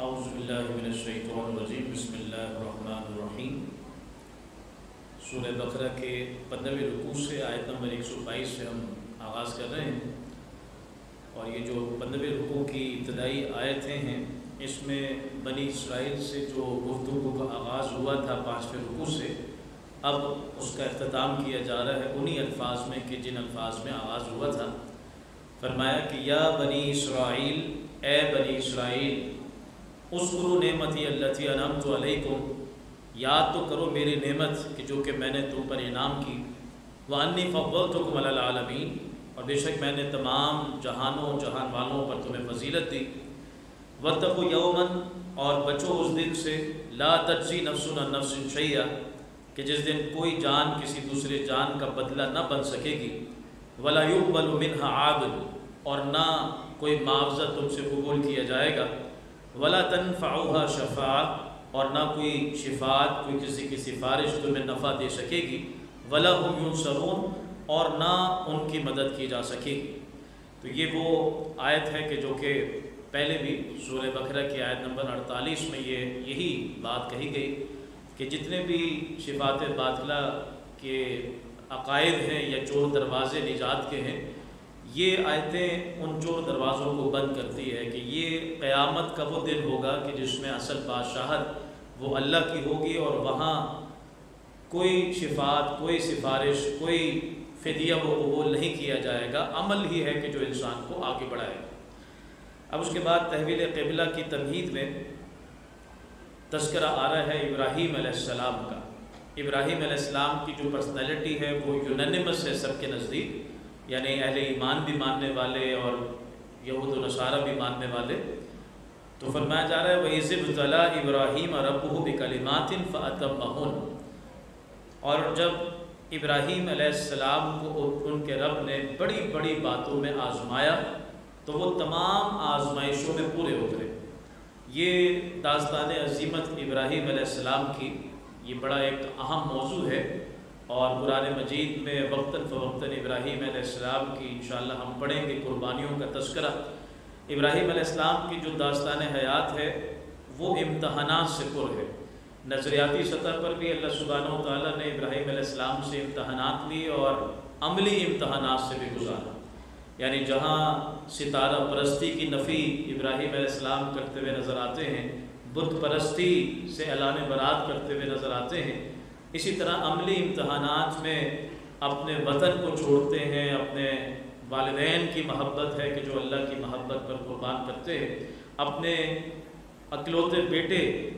اعوذ باللہ من الشیطان الرجیم بسم اللہ الرحمن الرحیم۔ سورہ بقرہ کے 15ویں رکوع سے آیت نمبر 122 سے ہم آغاز کر رہے ہیں، اور یہ جو 15ویں رکوع کی ابتدائی آیتیں ہیں اس میں بنی اسرائیل سے جو گفتگو کا آغاز ہوا تھا 5ویں رکوع سے، اب اس کا اختتام کیا جا رہا ہے انہی الفاظ میں کہ جن الفاظ میں آغاز ہوا تھا۔ فرمایا کہ یا بنی اسرائیل، اے بنی اسرائیل، اذکروا نعمتی التی انعمت علیکم، یاد تو کرو میری نعمت کہ جو کہ میں نے تم پر انعام کی، وانی فضلتکم علی العالمین، اور بے شک میں نے تمام جہانوں جہان والوں پر تمہیں فضیلت دی، واتقوا یوما، اور بچو اس دن سے، لا تجزی نفس عن نفس شیئا، کہ جس دن کوئی جان کسی دوسرے جان کا بدلہ نہ بن سکے گی، ولا یقبل منها عادل، اور نہ کوئی معاوضہ تم سے قبول کیا جائے گا، ولا تنفعها شفاعت، اور نہ کوئی شفاعت، کوئی کسی کی سفارش تمہیں نفع دے سکے گی، ولا هم ينصرون، اور نہ ان کی مدد کی جا سکے گی۔ تو یہ وہ آیت ہے کہ جو کہ پہلے بھی سورہ بقرہ کی آیت نمبر 48 میں یہی بات کہی گئی کہ جتنے بھی شفاعت باطلہ کے عقائد ہیں یا چور دروازے نجات کے ہیں، یہ آیتیں ان چور دروازوں کو بند کرتی ہے کہ یہ قیامت کا وہ دن ہوگا کہ جس میں اصل بادشاہت وہ اللہ کی ہوگی، اور وہاں کوئی شفاعت، کوئی سفارش، کوئی فدیہ وہ قبول نہیں کیا جائے گا، عمل ہی ہے کہ جو انسان کو آگے بڑھائے گا۔ اب اس کے بعد تحویل قبلہ کی تمہید میں تذکرہ آ رہا ہے ابراہیم علیہ السلام کا۔ ابراہیم علیہ السلام کی جو پرسنالٹی ہے وہ یونانیمس ہے سب کے نزدیک، یعنی اہل ایمان بھی ماننے والے اور یہود و نصارہ بھی ماننے والے۔ تو فرمایا جا رہا ہے وَإِذِ ابْتَلَىٰ إِبْرَاهِيمَ رَبُّهُ بِكَلِمَاتٍ فَأَتَمَّهُنَّ، اور جب ابراہیم علیہ السلام کو ان کے رب نے بڑی بڑی باتوں میں آزمایا تو وہ تمام آزمائشوں میں پورے اترے۔ یہ داستان عظیمت ابراہیم علیہ السلام کی یہ بڑا ایک اہم موضوع ہے، اور قرآن مجید میں وقتاً فوقتاً ابراہیم علیہ السلام کی انشاءاللہ ہم پڑھیں گے قربانیوں کا تذکرہ۔ ابراہیم علیہ السلام کی جو داستان حیات ہے وہ امتحانات سے پر ہے۔ نظریاتی سطح پر بھی اللہ سبحانہ و تعالیٰ نے ابراہیم علیہ السلام سے امتحانات لی اور عملی امتحانات سے بھی گزارا، یعنی جہاں ستارہ پرستی کی نفی ابراہیم علیہ السلام کرتے ہوئے نظر آتے ہیں، بت پرستی سے اعلان برات کرتے ہوئے نظر آتے ہیں، اسی طرح عملی امتحانات میں اپنے وطن کو چھوڑتے ہیں، اپنے والدین کی محبت ہے کہ جو اللہ کی محبت پر قربان کرتے ہیں، اپنے اکلوتے بیٹے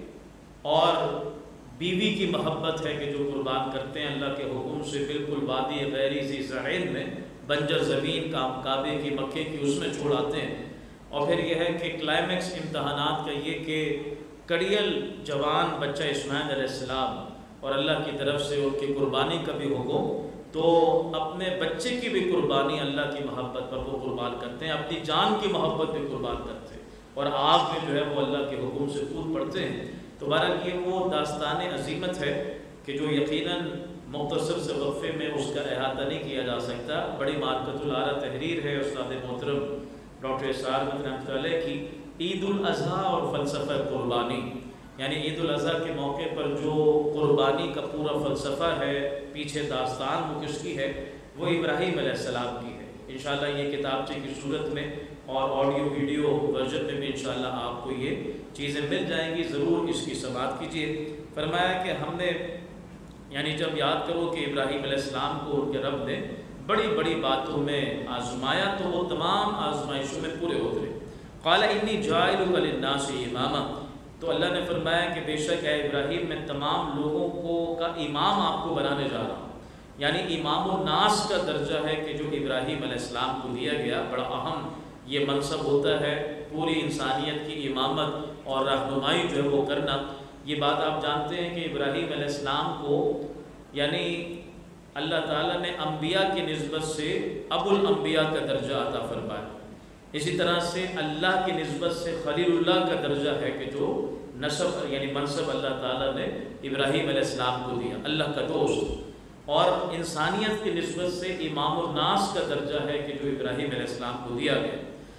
اور بیوی کی محبت ہے کہ جو قربان کرتے ہیں اللہ کے حکم سے، بالکل وادی غیر ذی زرعین میں بنجر زمین کعبے کی مکے کی اس میں چھوڑاتے ہیں۔ اور پھر یہ ہے کہ کلائمیکس امتحانات کا یہ کہ کڑیل جوان بچہ اسماعیل علیہ السلام، اور اللہ کی طرف سے ان کی قربانی کا بھی حکم، تو اپنے بچے کی بھی قربانی اللہ کی محبت پر وہ قربان کرتے ہیں، اپنی جان کی محبت بھی قربان کرتے ہیں، اور آگ میں جو ہے وہ اللہ کے حکم سے کود پڑتے ہیں۔ تو بہرحال یہ وہ داستان عظیمت ہے کہ جو یقیناً مختصر سے وقفے میں اس کا احاطہ نہیں کیا جا سکتا۔ بڑی مارکت العارہ تحریر ہے استاد محترم ڈاکٹر اسرار احمد رحمۃ اللہ علیہ کی، عید الاضحیٰ اور فلسفہ قربانی، یعنی عید الاضحیٰ کے موقع پر جو قربانی کا پورا فلسفہ ہے، پیچھے داستان وہ کس کی ہے، وہ ابراہیم علیہ السلام کی ہے۔ انشاءاللہ یہ کتابچے کی صورت میں اور آڈیو ویڈیو ورژن میں بھی انشاءاللہ آپ کو یہ چیزیں مل جائیں گی، ضرور اس کی سماعت کیجیے۔ فرمایا کہ ہم نے، یعنی جب یاد کرو کہ ابراہیم علیہ السلام کو ان کے رب نے بڑی بڑی باتوں میں آزمایا تو وہ تمام آزمائشوں میں پورے اترے۔ قال انی جاعلک للناس اماما، تو اللہ نے فرمایا کہ بے شک اے ابراہیم میں تمام لوگوں کا امام آپ کو بنانے جا رہا ہوں، یعنی امام الناس کا درجہ ہے کہ جو ابراہیم علیہ السلام کو دیا گیا، بڑا اہم یہ منصب ہوتا ہے، پوری انسانیت کی امامت اور رہنمائی جو ہے وہ کرنا۔ یہ بات آپ جانتے ہیں کہ ابراہیم علیہ السلام کو یعنی اللہ تعالیٰ نے انبیاء کی نسبت سے ابو الانبیاء کا درجہ عطا فرمایا، اسی طرح سے اللہ کی نسبت سے خلیل اللہ کا درجہ ہے کہ جو نسب یعنی منصب اللہ تعالیٰ نے ابراہیم علیہ السلام کو دیا، اللہ کا دوست، اور انسانیت کی نسبت سے امام الناس کا درجہ ہے کہ جو ابراہیم علیہ السلام کو دیا گیا۔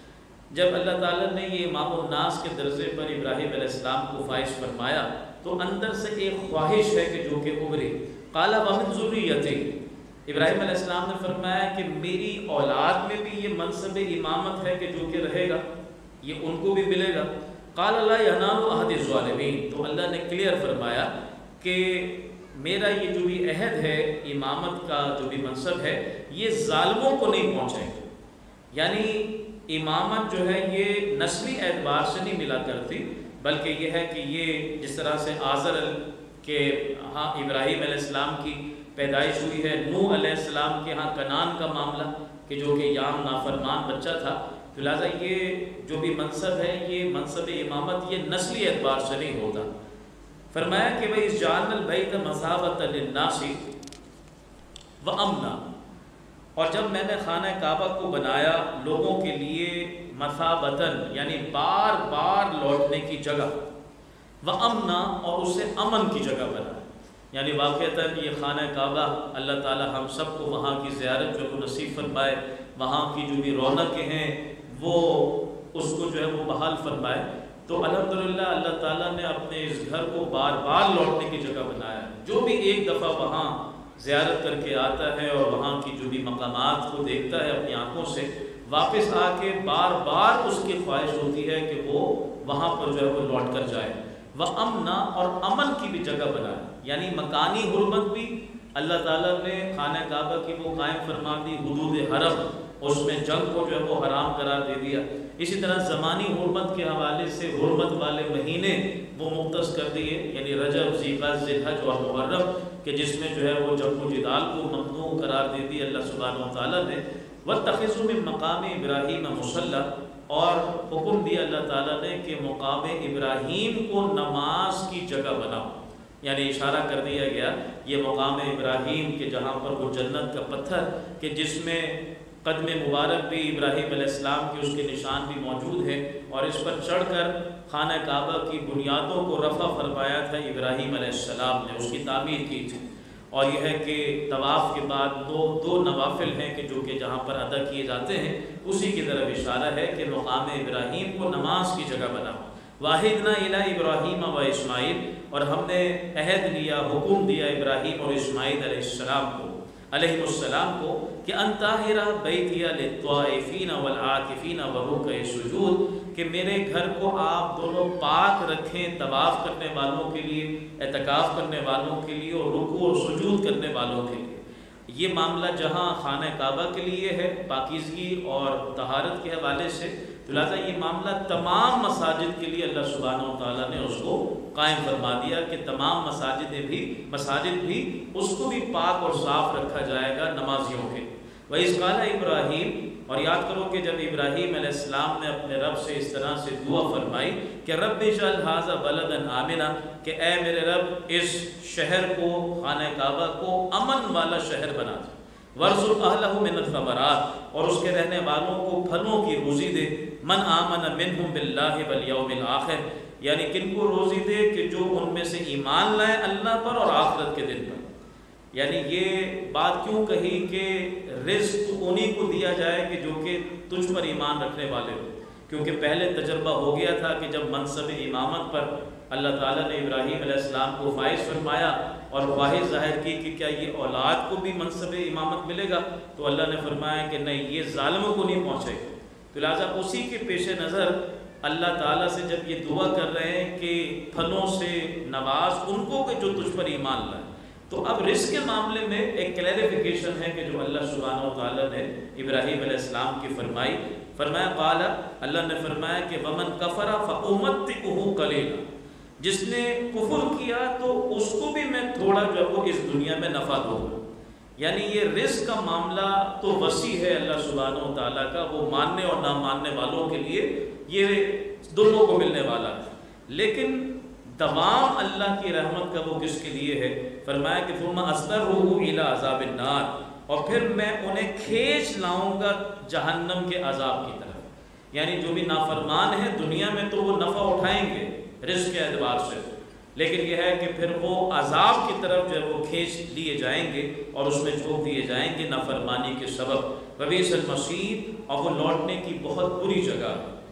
جب اللہ تعالیٰ نے یہ امام الناس کے درجے پر ابراہیم علیہ السلام کو فائز فرمایا تو اندر سے ایک خواہش ہے کہ جو کہ ابھری. قال ومن ذریتی، ابراہیم علیہ السلام نے فرمایا کہ میری اولاد میں بھی یہ منصب امامت ہے کہ جو کہ رہے گا، یہ ان کو بھی ملے گا. قال لا ینال احد الظالمین، تو اللہ نے کلیئر فرمایا کہ میرا یہ جو بھی عہد ہے امامت کا جو بھی منصب ہے یہ ظالموں کو نہیں پہنچے گا. یعنی امامت جو ہے یہ نسلی اعتبار سے نہیں ملا کرتی، بلکہ یہ ہے کہ یہ جس طرح سے آزر کے ہاں ابراہیم علیہ السلام کی پیدائش ہوئی ہے، نوح علیہ السلام کے ہاں کنان کا معاملہ کہ جو کہ یام نافرمان بچہ تھا، تو لہٰذا یہ جو بھی منصب ہے یہ منصب امامت یہ نسلی اعتبار سے نہیں ہوتا. فرمایا کہ بھائی جعلنا البیت مثابۃ للناس وامنا، اور جب میں نے خانہ کعبہ کو بنایا لوگوں کے لیے مثابتاً یعنی بار بار لوٹنے کی جگہ، وامنا اور اسے امن کی جگہ بنایا. یعنی واقعتاً یہ خانہ کعبہ اللہ تعالی ہم سب کو وہاں کی زیارت جو نصیب فرمائے، وہاں کی جو بھی رونقیں ہیں وہ اس کو جو ہے وہ بحال فرمائے. تو الحمدللہ اللہ تعالیٰ نے اپنے اس گھر کو بار بار لوٹنے کی جگہ بنایا. جو بھی ایک دفعہ وہاں زیارت کر کے آتا ہے اور وہاں کی جو بھی مقامات کو دیکھتا ہے اپنی آنکھوں سے، واپس آ کے بار بار اس کی خواہش ہوتی ہے کہ وہ وہاں پر جو ہے وہ لوٹ کر جائے. وَأَمْنَ، اور امن کی بھی جگہ بنائے. یعنی مکانی حرمت بھی اللہ تعالیٰ نے خانہ کعبہ کی وہ قائم فرما دی، حدود حرم، اس میں جنگ کو جو ہے وہ حرام قرار دے دیا. اسی طرح زمانی حرمت کے حوالے سے حرمت والے مہینے وہ مختص کر دیے، یعنی رجب، ذیقعدہ، ذوالحج اور محرم، کہ جس میں جو ہے وہ جنگ و جدال کو ممنوع قرار دے دی اللہ سبحانہ و تعالیٰ نے. وَاتَّخِذُوا مِن مَّقَامِ إِبْرَاهِيمَ مُصَلًّى، اور حکم دیا اللہ تعالیٰ نے کہ مقام ابراہیم کو نماز کی جگہ بناؤ. یعنی اشارہ کر دیا گیا یہ مقام ابراہیم کہ جہاں پر وہ جنت کا پتھر کہ جس میں قدم مبارک بھی ابراہیم علیہ السلام کی اس کے نشان بھی موجود ہے، اور اس پر چڑھ کر خانہ کعبہ کی بنیادوں کو رفع فرمایا تھا ابراہیم علیہ السلام نے، اس کی تعمیر کی تھی. اور یہ ہے کہ طواف کے بعد دو نوافل ہیں کہ جو کہ جہاں پر ادا کیے جاتے ہیں، اسی کی طرف اشارہ ہے کہ مقام ابراہیم کو نماز کی جگہ بناؤ. واحدنا الی ابراہیم و اسماعیل، اور ہم نے عہد لیا، حکم دیا ابراہیم اور اسماعیل علیہ السلام کو کہ ان طاہرا بیتی للطائفین والعاکفین والرکع السجود، کہ میرے گھر کو آپ دونوں پاک رکھیں طواف کرنے والوں کے لیے، اعتکاف کرنے والوں کے لیے، اور رکوع اور سجود کرنے والوں کے لیے. یہ معاملہ جہاں خانہ کعبہ کے لیے ہے پاکیزگی اور طہارت کے حوالے سے، تو لہٰذا یہ معاملہ تمام مساجد کے لیے اللہ سبحانہ و تعالیٰ نے اس کو قائم فرما دیا کہ تمام مساجد بھی اس کو بھی پاک اور صاف رکھا جائے گا نمازیوں کے. وَإِذْ قَالَ إِبْرَاهِيمُ، اور یاد کرو کہ جب ابراہیم علیہ السلام نے اپنے رب سے اس طرح سے دعا فرمائی کہ رب اجعل ھذا بلدا آمنا، کہ اے میرے رب اس شہر کو، خانہ کعبہ کو امن والا شہر بنا دے. وَارْزُقْ أَهْلَهُ مِنَ الثَّمَرَاتِ، اور اس کے رہنے والوں کو پھلوں کی روزی دے. من آمن منہم باللہ والیوم الآخر، یعنی کن کو روزی دے کہ جو ان میں سے ایمان لائیں اللہ پر اور آخرت کے دن پر. یعنی یہ بات کیوں کہی کہ رزق انہی کو دیا جائے کہ جو کہ تجھ پر ایمان رکھنے والے ہو، کیونکہ پہلے تجربہ ہو گیا تھا کہ جب منصب امامت پر اللہ تعالیٰ نے ابراہیم علیہ السلام کو فائز فرمایا اور خواہش ظاہر کی کہ کیا یہ اولاد کو بھی منصب امامت ملے گا، تو اللہ نے فرمایا کہ نہیں، یہ ظالموں کو نہیں پہنچے گا. تو لہٰذا اسی کے پیش نظر اللہ تعالیٰ سے جب یہ دعا کر رہے ہیں کہ پھلوں سے نواز ان کو کہ جو تجھ پر ایمان لائے، تو اب رزق کے معاملے میں ایک کلیریفیکیشن ہے کہ جو اللہ سبحانہ و تعالیٰ نے ابراہیم علیہ السلام کی فرمایا قال، اللہ نے فرمایا کہ ومن کفر فأمتعہ قلیلا، جس نے کفر کیا تو اس کو بھی میں تھوڑا جو وہ اس دنیا میں نفع دوں گا. یعنی یہ رزق کا معاملہ تو وسیع ہے اللہ سبحانہ و تعالیٰ کا، وہ ماننے اور نہ ماننے والوں کے لیے یہ دونوں کو ملنے والا ہے. لیکن دوام اللہ کی رحمت کا وہ کس کے لیے ہے؟ فرمایا کہ ثم اضطرہ الی عذاب النار، اور پھر میں انہیں کھینچ لاؤں گا جہنم کے عذاب کی طرف. یعنی جو بھی نافرمان ہیں دنیا میں تو وہ نفع اٹھائیں گے رزق کے اعتبار سے، لیکن یہ ہے کہ پھر وہ عذاب کی طرف جو ہے وہ کھینچ لیے جائیں گے اور اس میں جھونک دیے جائیں گے نافرمانی کے سبب. وبئس المصیر، اور وہ لوٹنے کی بہت بری جگہ.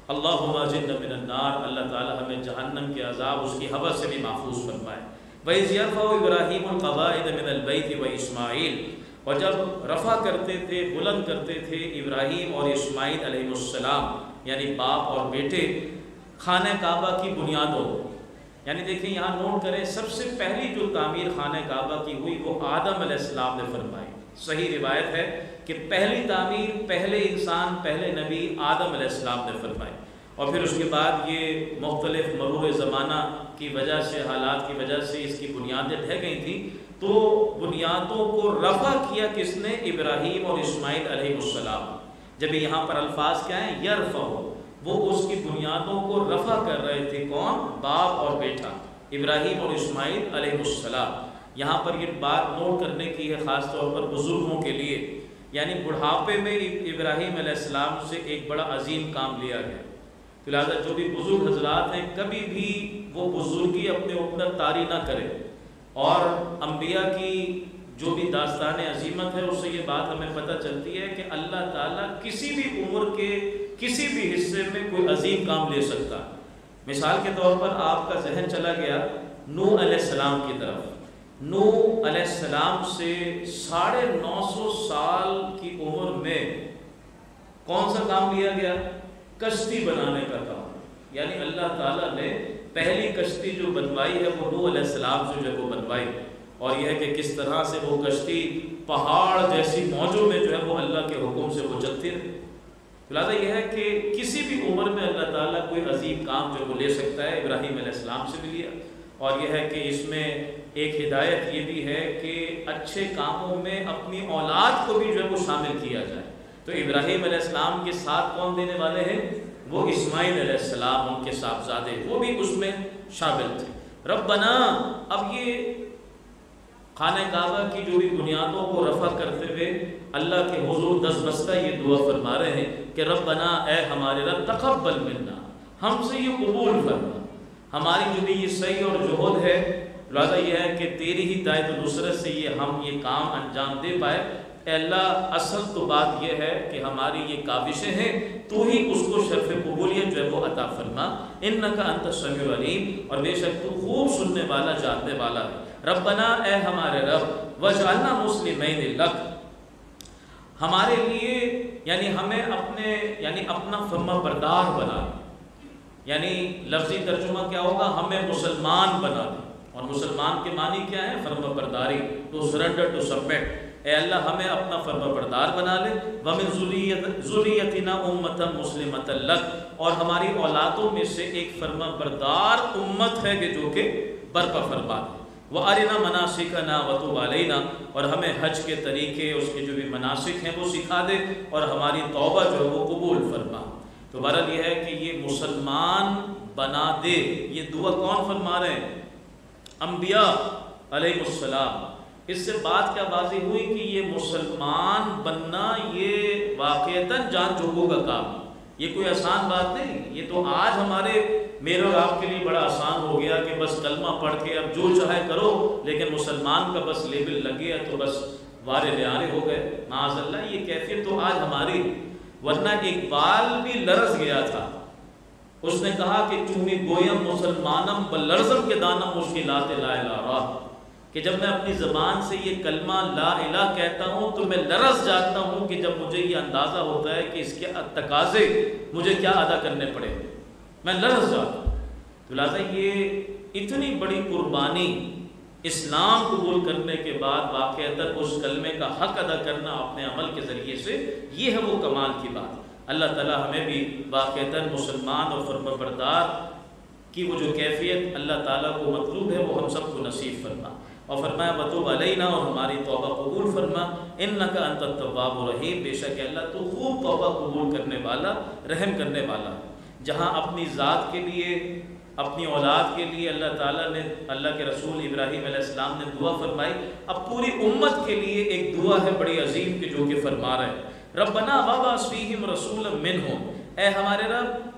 اللہم اجرنا من النار، اللہ تعالیٰ ہمیں جہنم کے عذاب اس کی ہوس سے بھی محفوظ فرمائے۔ وَإِذْ يَرْفَعُ إِبْرَاهِيمُ الْقَوَاعِدَ مِنَ الْبَيْتِ وَإِسْمَاعِيلُ، اور جب رفع کرتے تھے، بلند کرتے تھے ابراہیم اور اسماعیل علیہ السلام یعنی باپ اور بیٹے خانہ کعبہ کی بنیادوں، یعنی دیکھیں یہاں نوٹ کریں، سب سے پہلی جو تعمیر خانہ کعبہ کی ہوئی وہ آدم علیہ السلام نے فرمائی۔ صحیح روایت ہے کہ پہلی تعمیر پہلے انسان پہلے نبی آدم علیہ السلام نے فرمائی، اور پھر اس کے بعد یہ مختلف مرور زمانہ کی وجہ سے، حالات کی وجہ سے اس کی بنیادیں ڈھہ گئی تھیں، تو بنیادوں کو رفع کیا کس نے؟ ابراہیم اور اسماعیل علیہ السلام۔ جب یہاں پر الفاظ کیا ہیں؟ یرفع، وہ اس کی بنیادوں کو رفع کر رہے تھے، کون؟ باپ اور بیٹا ابراہیم اور اسماعیل علیہ السلام۔ یہاں پر یہ بات نوٹ کرنے کی ہے خاص طور پر بزرگوں کے لیے، یعنی بڑھاپے میں ابراہیم علیہ السلام سے ایک بڑا عظیم کام لیا گیا، لہٰذا جو بھی بزرگ حضرات ہیں کبھی بھی وہ بزرگی اپنے اوپر طاری نہ کرے، اور انبیاء کی جو بھی داستان عظیمت ہے اس سے یہ بات ہمیں پتہ چلتی ہے کہ اللہ تعالیٰ کسی بھی عمر کے کسی بھی حصے میں کوئی عظیم کام لے سکتا ہے۔ مثال کے طور پر آپ کا ذہن چلا گیا نوح علیہ السلام کی طرف۔ نوح علیہ السلام سے 950 سال کی عمر میں کون سا کام لیا گیا؟ کشتی بنانے کا کام، یعنی اللہ تعالیٰ نے پہلی کشتی جو بنوائی ہے وہ نوح علیہ السلام سے جو ہے وہ بنوائی، اور یہ ہے کہ کس طرح سے وہ کشتی پہاڑ جیسی موجوں میں جو ہے وہ اللہ کے حکم سے وہ چلتی رہی۔ لہٰذا یہ ہے کہ کسی بھی عمر میں اللہ تعالیٰ کوئی عظیم کام جو وہ لے سکتا ہے، ابراہیم علیہ السلام سے بھی لیا، اور یہ ہے کہ اس میں ایک ہدایت یہ بھی ہے کہ اچھے کاموں میں اپنی اولاد کو بھی جو ہے وہ شامل کیا جائے۔ تو ابراہیم علیہ السلام کے ساتھ کون دینے والے ہیں؟ وہ اسماعیل علیہ السلام، ان کے صاحبزادے، وہ بھی اس میں شامل تھے۔ ربنا، اب یہ خانہ کعبہ کی جو بھی بنیادوں کو رفع کرتے ہوئے اللہ کے حضور دس بستہ یہ دعا فرما رہے ہیں کہ ربنا، اے ہمارے رب، تقبل منا، ہم سے یہ قبول فرما، ہماری جو بھی یہ سعی اور جہد ہے، لہٰذا یہ ہے کہ تیری ہی تائید و نصرت سے ہم یہ کام انجام دے پائے۔ اے اللہ، اصل تو بات یہ ہے کہ ہماری یہ کاوشیں ہیں، تو ہی اس کو شرف قبولیت جو ہے وہ عطا فرما، انکا انت السمیع العلیم، اور بے شک تو خوب سننے والا جاننے والا ہے۔ ربنا، اے ہمارے رب، وجعلنا مسلمین لک، ہمارے لیے یعنی ہمیں اپنا فرما بردار بنا، یعنی لفظی ترجمہ کیا ہوگا؟ ہمیں مسلمان بنا دے، اور مسلمان کے معنی کیا ہے؟ فرما برداری، ٹو سرنڈر، ٹو سبمٹ۔ اے اللہ، ہمیں اپنا فرما بردار بنا لے، وَمِن ذُرِّيَّتِنَا أُمَّةً مُسْلِمَةً لَكَ، اور ہماری اولادوں میں سے ایک فرما بردار امت ہے کہ جو کہ برپا فرما دے۔ وَأَرِنَا مَنَاسِكَنَا وَتُبْ عَلَيْنَا، اور ہمیں حج کے طریقے، اس کے جو بھی مناسک ہیں وہ سکھا دے، اور ہماری توبہ جو ہے وہ قبول فرما۔ تو بہرحال یہ ہے کہ یہ مسلمان بنا دے، یہ دعا کون فرما رہے ہیں؟ انبیاء علیہ السلام۔ اس سے بات کیا واضح ہوئی کہ یہ مسلمان بننا یہ واقعتاً جان جوگوں کا کام ہے، یہ کوئی آسان بات نہیں۔ یہ تو آج میرے اور آپ کے لیے بڑا آسان ہو گیا کہ بس کلمہ پڑھ کے اب جو چاہے کرو، لیکن مسلمان کا بس لیبل لگ گیا تو بس وارے نیارے ہو گئے، معاذ اللہ۔ یہ کیفیت تو آج ہماری، ورنہ اقبال بھی لرز گیا تھا، اس نے کہا کہ چونی گویم مسلمانم بلرزم کے دانم مشکلات لا الہ راہ، کہ جب میں اپنی زبان سے یہ کلمہ لا الہ کہتا ہوں تو میں لرز جاتا ہوں کہ جب مجھے یہ اندازہ ہوتا ہے کہ اس کے تقاضے مجھے کیا ادا کرنے پڑے، میں لرز جاتا ہوں۔ تو لہٰذا یہ اتنی بڑی قربانی اسلام قبول کرنے کے بعد واقعتاً اس کلمے کا حق ادا کرنا اپنے عمل کے ذریعے سے، یہ ہے وہ کمال کی بات۔ اللہ تعالیٰ ہمیں بھی واقعتاً مسلمان اور فرما بردار کی وہ جو کیفیت اللہ تعالیٰ کو مطلوب ہے وہ ہم سب کو نصیب فرما، اور فرمایا وَتُبْ عَلَيْنَا، اور ہماری توبہ قبول فرما، اِنَّكَ أَنْتَ التَّوَّابُ الرَّحِيمُ، بے شک اللہ تو خوب توبہ قبول کرنے والا، رحم کرنے والا ہے۔ جہاں اپنی ذات کے لیے، اپنی اولاد کے لیے اللہ تعالیٰ نے، اللہ کے رسول ابراہیم علیہ السلام نے دعا فرمائی، اب پوری امت کے لیے ایک دعا ہے بڑی عظیم کہ جو کہ فرما رہے ہیں، ربنا وابعث فیہم رسولا منہم، اے ہمارے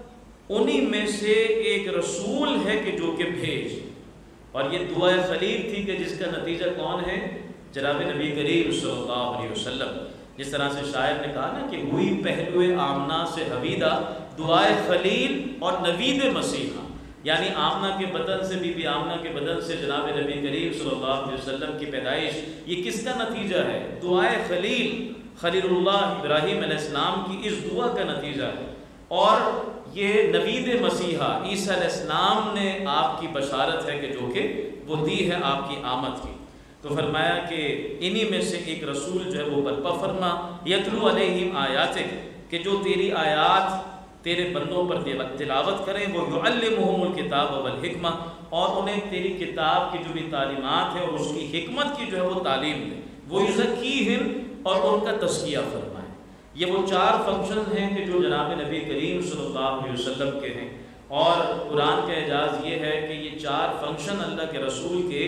رب انہی میں سے ایک رسول ہے کہ جو کہ بھیج۔ اور یہ دعا خلیل تھی کہ جس کا نتیجہ کون ہے؟ جناب نبی کریم صلی اللہ علیہ وسلم۔ جس طرح سے شاعر نے کہا نا کہ ہوئی پہلوے آمنہ سے حویدہ، دعائے خلیل اور نوید مسیحا، یعنی آمنہ کے بدن سے، بی بی آمنہ کے بدن سے جناب نبی کریم صلی اللہ علیہ وسلم کی پیدائش، یہ کس کا نتیجہ ہے؟ دعائے خلیل اللہ ابراہیم علیہ السلام کی اس دعا کا نتیجہ ہے۔ اور یہ نوید مسیحا عیسیٰ علیہ السلام نے آپ کی بشارت ہے کہ جو کہ وہ دی ہے آپ کی آمد کی۔ تو فرمایا کہ انہی میں سے ایک رسول جو ہے وہ برپا فرما، یتلو علیہم آیاتک، کہ جو تیری آیات تیرے بندوں پر تلاوت کریں، وہ یعلمہم الکتاب والحکمہ، اور انہیں تیری کتاب کی جو بھی تعلیمات ہے اور اس کی حکمت کی جو ہے وہ تعلیم دے، وہ یزکیہم، اور ان کا تزکیہ فرمائے۔ یہ وہ 4 فنکشن ہیں کہ جو جناب نبی کریم صلی اللہ علیہ وسلم کے ہیں، اور قرآن کا اعجاز یہ ہے کہ یہ 4 فنکشن اللہ کے رسول کے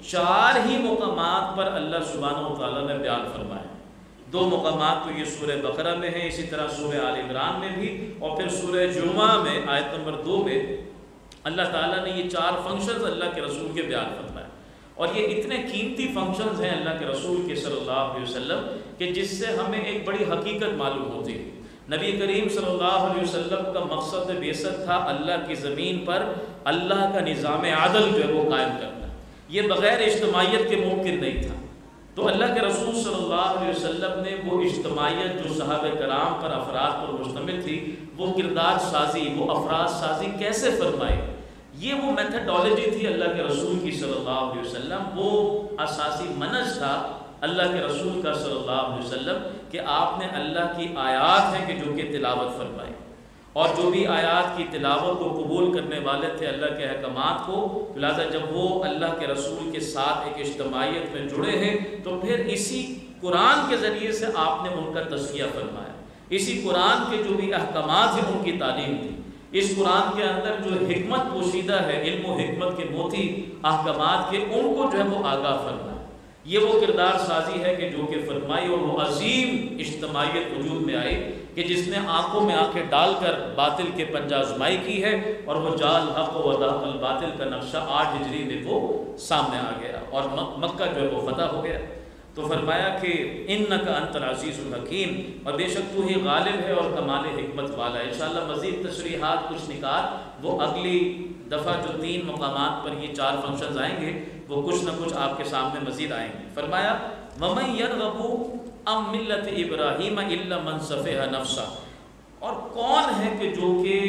4 ہی مقامات پر اللہ سبحانہ و تعالیٰ نے بیان فرمائے۔ 2 مقامات تو یہ سورہ بقرہ میں ہیں، اسی طرح سورہ آل عمران میں بھی، اور پھر سورہ جمعہ میں آیت نمبر 2 میں اللہ تعالیٰ نے یہ 4 فنکشنز اللہ کے رسول کے بیان فرمائے۔ اور یہ اتنے قیمتی فنکشنز ہیں اللہ کے رسول کے صلی اللہ علیہ وسلم کہ جس سے ہمیں ایک بڑی حقیقت معلوم ہوتی ہے۔ نبی کریم صلی اللہ علیہ وسلم کا مقصد بعثت تھا اللہ کی زمین پر اللہ کا نظام عدل جو ہے وہ قائم کرنا، یہ بغیر اجتماعیت کے ممکن نہیں تھا۔ تو اللہ کے رسول صلی اللہ علیہ وسلم نے وہ اجتماعیت جو صحابہ کرام پر، افراد پر مشتمل تھی، وہ کردار سازی، وہ افراد سازی کیسے فرمائی، یہ وہ میتھڈالوجی تھی اللہ کے رسول کی صلی اللہ علیہ وسلم، وہ اساسی منہج تھا اللہ کے رسول کا صلی اللہ علیہ وسلم کہ آپ نے اللہ کی آیات ہیں کہ جو کہ تلاوت فرمائی، اور جو بھی آیات کی تلاوت کو قبول کرنے والے تھے اللہ کے احکامات کو، لہٰذا جب وہ اللہ کے رسول کے ساتھ ایک اجتماعیت میں جڑے ہیں تو پھر اسی قرآن کے ذریعے سے آپ نے ان کا تزکیہ فرمایا، اسی قرآن کے جو بھی احکامات ہیں ان کی تعلیم دی، اس قرآن کے اندر جو حکمت پوشیدہ ہے، علم و حکمت کے موتی احکامات کے، ان کو جو ہے وہ آگاہ فرمایا۔ یہ وہ کردار سازی ہے کہ جو کہ فرمائی، اور وہ عظیم اجتماعیت وجود میں آئی کہ جس نے آنکھوں میں آنکھیں ڈال کر باطل کے پنجہ آزمائی کی ہے، اور وہ جال حق و وضاحت الباطل کا نقشہ 8 ہجری میں وہ سامنے آ گیا اور مکہ جو ہے وہ فتح ہو گیا۔ تو فرمایا کہ انک انت العزیز الحکیم، اور بے شک تو ہی غالب ہے اور کمال حکمت والا ہے۔ انشاءاللہ مزید تشریحات، کچھ نکات وہ اگلی دفعہ جو 3 مقامات پر یہ 4 فنکشنز آئیں گے وہ کچھ نہ کچھ آپ کے سامنے مزید آئیں گے۔ فرمایا وَمَن يَرْغَبُ عَن مِّلَّةِ إِبْرَاهِيمَ إِلَّا مَن سَفِهَ نَفْسَهُ، اور کون ہے کہ جو کہ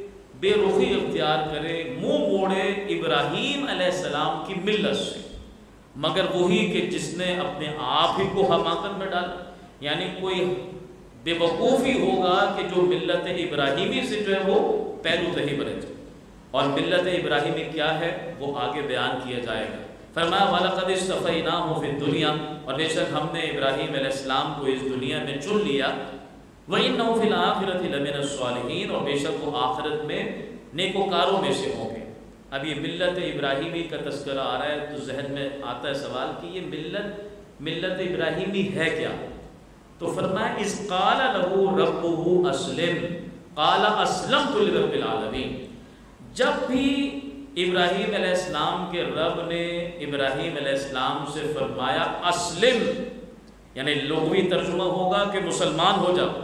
بے رخی اختیار کرے، منہ موڑے ابراہیم علیہ السلام کی ملت سے، مگر وہی کہ جس نے اپنے آپ ہی کو حماقت میں ڈالا، یعنی کوئی بے وقوفی ہوگا کہ جو ملت ابراہیمی سے جو ہے وہ پہلو تہی برے تھے، اور ملت ابراہیمی کیا ہے وہ آگے بیان کیا جائے گا۔ فرمایا وَلَقَدِ اصْطَفَيْنَاهُ فِي الدُّنْيَا، اور بے شک ہم نے ابراہیم علیہ السلام کو اس دنیا میں چن لیا، وَإِنَّهُ فِي الْآخِرَةِ لَمِنَ الصَّالِحِينَ، اور بے شک وہ آخرت میں نیکوکاروں میں سے ہوں گے۔ اب یہ ملت ابراہیمی کا تذکرہ آ رہا ہے تو ذہن میں آتا ہے سوال کہ یہ ملت ابراہیمی ہے کیا؟ تو فرمایا اذ قال له ربه اسلم قال اسلمت لرب العالمین، جب بھی ابراہیم علیہ السلام کے رب نے ابراہیم علیہ السلام سے فرمایا اسلم، یعنی لغوی ترجمہ ہوگا کہ مسلمان ہو جاؤ،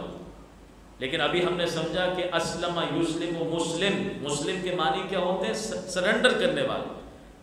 لیکن ابھی ہم نے سمجھا کہ اسلم یسلم و مسلم کے معنی کیا ہوتے ہیں؟ سرنڈر کرنے والا،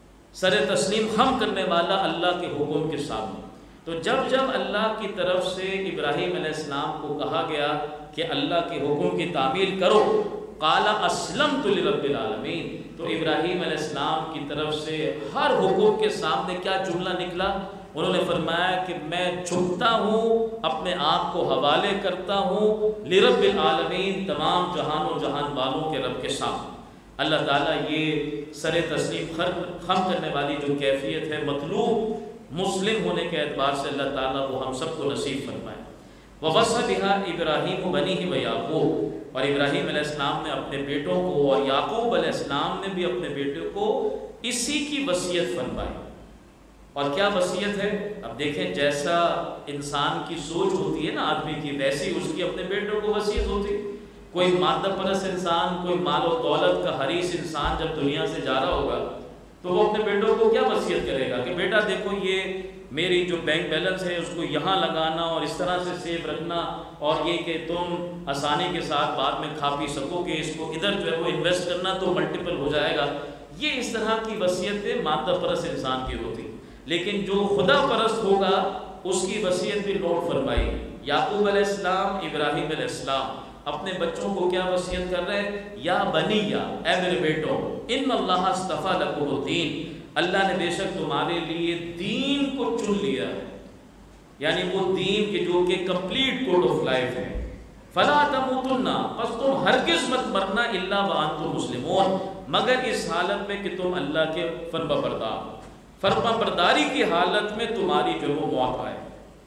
سر تسلیم خم کرنے والا اللہ کے حکم کے سامنے۔ تو جب اللہ کی طرف سے ابراہیم علیہ السلام کو کہا گیا کہ اللہ کے حکم کی تعمیل کرو، قال اسلمت لرب العالمین، تو ابراہیم علیہ السلام کی طرف سے ہر حکم کے سامنے کیا جملہ نکلا؟ انہوں نے فرمایا کہ میں جھکتا ہوں، اپنے آپ کو حوالے کرتا ہوں لرب العالمین، تمام جہان و جہان والوں کے رب کے سامنے۔ اللہ تعالیٰ یہ سر تسلیم خم کرنے والی جو کیفیت ہے مطلوب مسلم ہونے کے اعتبار سے اللہ تعالیٰ وہ ہم سب کو نصیب فرمائے۔ وَوَصَّى بِهَا إِبْرَاهِيمُ بَنِيهِ وَيَعْقُوبُ، اور ابراہیم علیہ السلام نے اپنے بیٹوں کو، اور یعقوب علیہ السلام نے بھی اپنے بیٹوں کو اسی کی وصیت فرمائی۔ اور کیا وصیت ہے؟ اب دیکھیں جیسا انسان کی سوچ ہوتی ہے نا آدمی کی، ویسی اس کی اپنے بیٹوں کو وصیت ہوتی۔ کوئی مادہ پرست انسان، کوئی مال و دولت کا حریص انسان جب دنیا سے جا رہا ہوگا تو وہ اپنے بیٹوں کو کیا وصیت کرے گا کہ بیٹا دیکھو یہ میری جو بینک بیلنس ہے اس کو یہاں لگانا اور اس طرح سے سیو رکھنا، اور یہ کہ تم آسانی کے ساتھ بعد میں کھا پی سکو کہ اس کو ادھر جو ہے وہ انویسٹ کرنا تو ملٹیپل ہو جائے گا۔ یہ اس طرح کی وصیتیں مادہ پرست انسان کی ہوتی، لیکن جو خدا پرست ہوگا اس کی وصیت بھی نوٹ فرمائی۔ یعقوب علیہ السلام، ابراہیم علیہ السلام اپنے بچوں کو کیا وصیت کر رہے ہیں؟ یا بنیا، اے میرے بیٹوں، ان اللہ اصطفیٰ لکم الدین، اللہ نے بے شک تمہارے لیے دین کو چن لیا ہے، یعنی وہ دین کے جو کہ کمپلیٹ کوڈ آف لائف ہے۔ فلا تموتن، پس تم ہرگز مت مرنا الا وانتم مسلمون، مگر اس حالت میں کہ تم اللہ کے فرما بردار، فرما برداری کی حالت میں تمہاری جو وہ موت آئے۔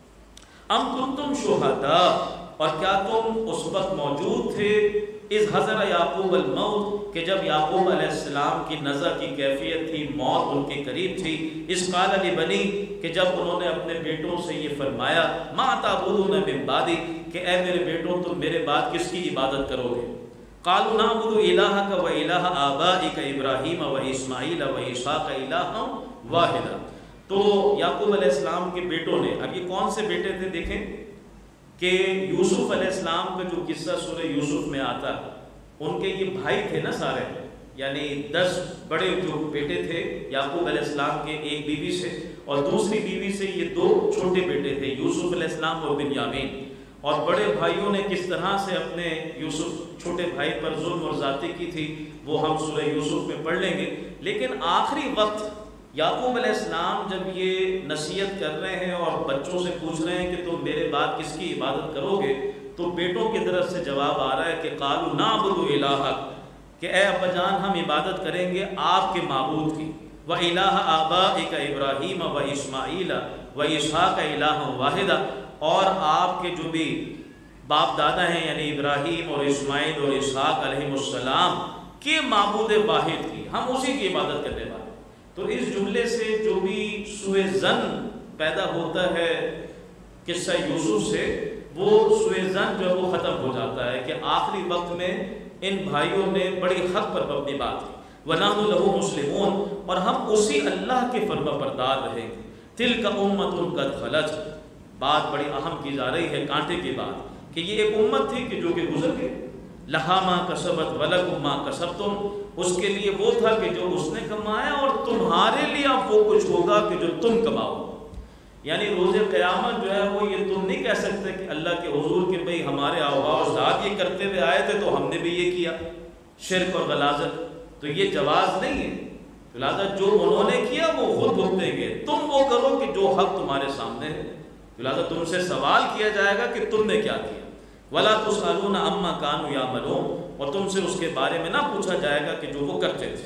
ام کنتم شہداء، اور کیا تم اس وقت موجود تھے اذ حضر یعقوب الموت، کہ جب یعقوب علیہ السلام کی نزع کی کیفیت تھی، موت ان کے قریب تھی، اذ قال لبنی، کہ جب انہوں نے اپنے بیٹوں سے یہ فرمایا، ما تعبدون من بعدی، کہ اے میرے بیٹوں تم میرے بعد کس کی عبادت کرو گے؟ قالوا نعبد الہک و الہ آبائک ابراہیم و اسماعیل و اسحاق الہا واحدا۔ تو یعقوب علیہ السلام کے بیٹوں نے، اب یہ کون سے بیٹے تھے دیکھیں کہ یوسف علیہ السلام کا جو قصہ سورہ یوسف میں آتا، ان کے یہ بھائی تھے نا سارے، یعنی 10 بڑے جو بیٹے تھے یعقوب علیہ السلام کے، ایک بیوی سے اور دوسری بیوی سے یہ 2 چھوٹے بیٹے تھے، یوسف علیہ السلام اور بنیامین۔ اور بڑے بھائیوں نے کس طرح سے اپنے یوسف چھوٹے بھائی پر ظلم اور زیادتی کی تھی وہ ہم سورہ یوسف میں پڑھ لیں گے۔ لیکن آخری وقت یعقوب علیہ السلام جب یہ نصیحت کر رہے ہیں اور بچوں سے پوچھ رہے ہیں کہ تم میرے بعد کس کی عبادت کرو گے، تو بیٹوں کی طرف سے جواب آ رہا ہے کہ قالوا نعبد الہک، کہ اے ابا جان ہم عبادت کریں گے آپ کے معبود کی، و الہ آبائک ابراہیم و اسماعیل و اسحاق الہا واحدا، اور آپ کے جو بھی باپ دادا ہیں یعنی ابراہیم اور اسماعیل اور اسحاق علیہ السلام کے معبود واحد کی، ہم اسی کی عبادت کرنے والے۔ تو اس جملے سے جو بھی سوء ظن پیدا ہوتا ہے قصہ یوسف سے، وہ سوء ظن جو ہے وہ ختم ہو جاتا ہے کہ آخری وقت میں ان بھائیوں نے بڑی حق پر اپنی بات کی، وَنَحْنُ لَهُ مُسْلِمُونَ، اور ہم اسی اللہ کے فرما بردار رہیں گے۔ تِلْكَ أُمَّةٌ قَدْ خَلَتْ، بات بڑی اہم کی جا رہی ہے کانٹے کی بات، کہ یہ ایک امت تھی کہ جو کہ گزر گئی، لَهَا مَا كَسَبَتْ وَلَكُمْ مَا كَسَبْتُمْ، اس کے لیے وہ تھا کہ جو اس نے کمایا اور تمہارے لیے اب وہ کچھ ہوگا کہ جو تم کماؤ۔ یعنی روز قیامت جو ہے وہ یہ تم نہیں کہہ سکتے کہ اللہ کے حضور کہ بھئی ہمارے آباء و اجداد یہ کرتے ہوئے آئے تھے تو ہم نے بھی یہ کیا، شرک اور غلاظت، تو یہ جواز نہیں ہے۔ لہٰذا جو انہوں نے کیا وہ خود بھگتیں گے، تم وہ کرو کہ جو حق تمہارے سامنے ہے۔ لہٰذا تم سے سوال کیا جائے گا کہ تم نے کیا کیا، وَلَا تُسْأَلُونَ عَمَّا كَانُوا يَعْمَلُونَ، اور تم سے اس کے بارے میں نہ پوچھا جائے گا کہ جو وہ کرتے تھے۔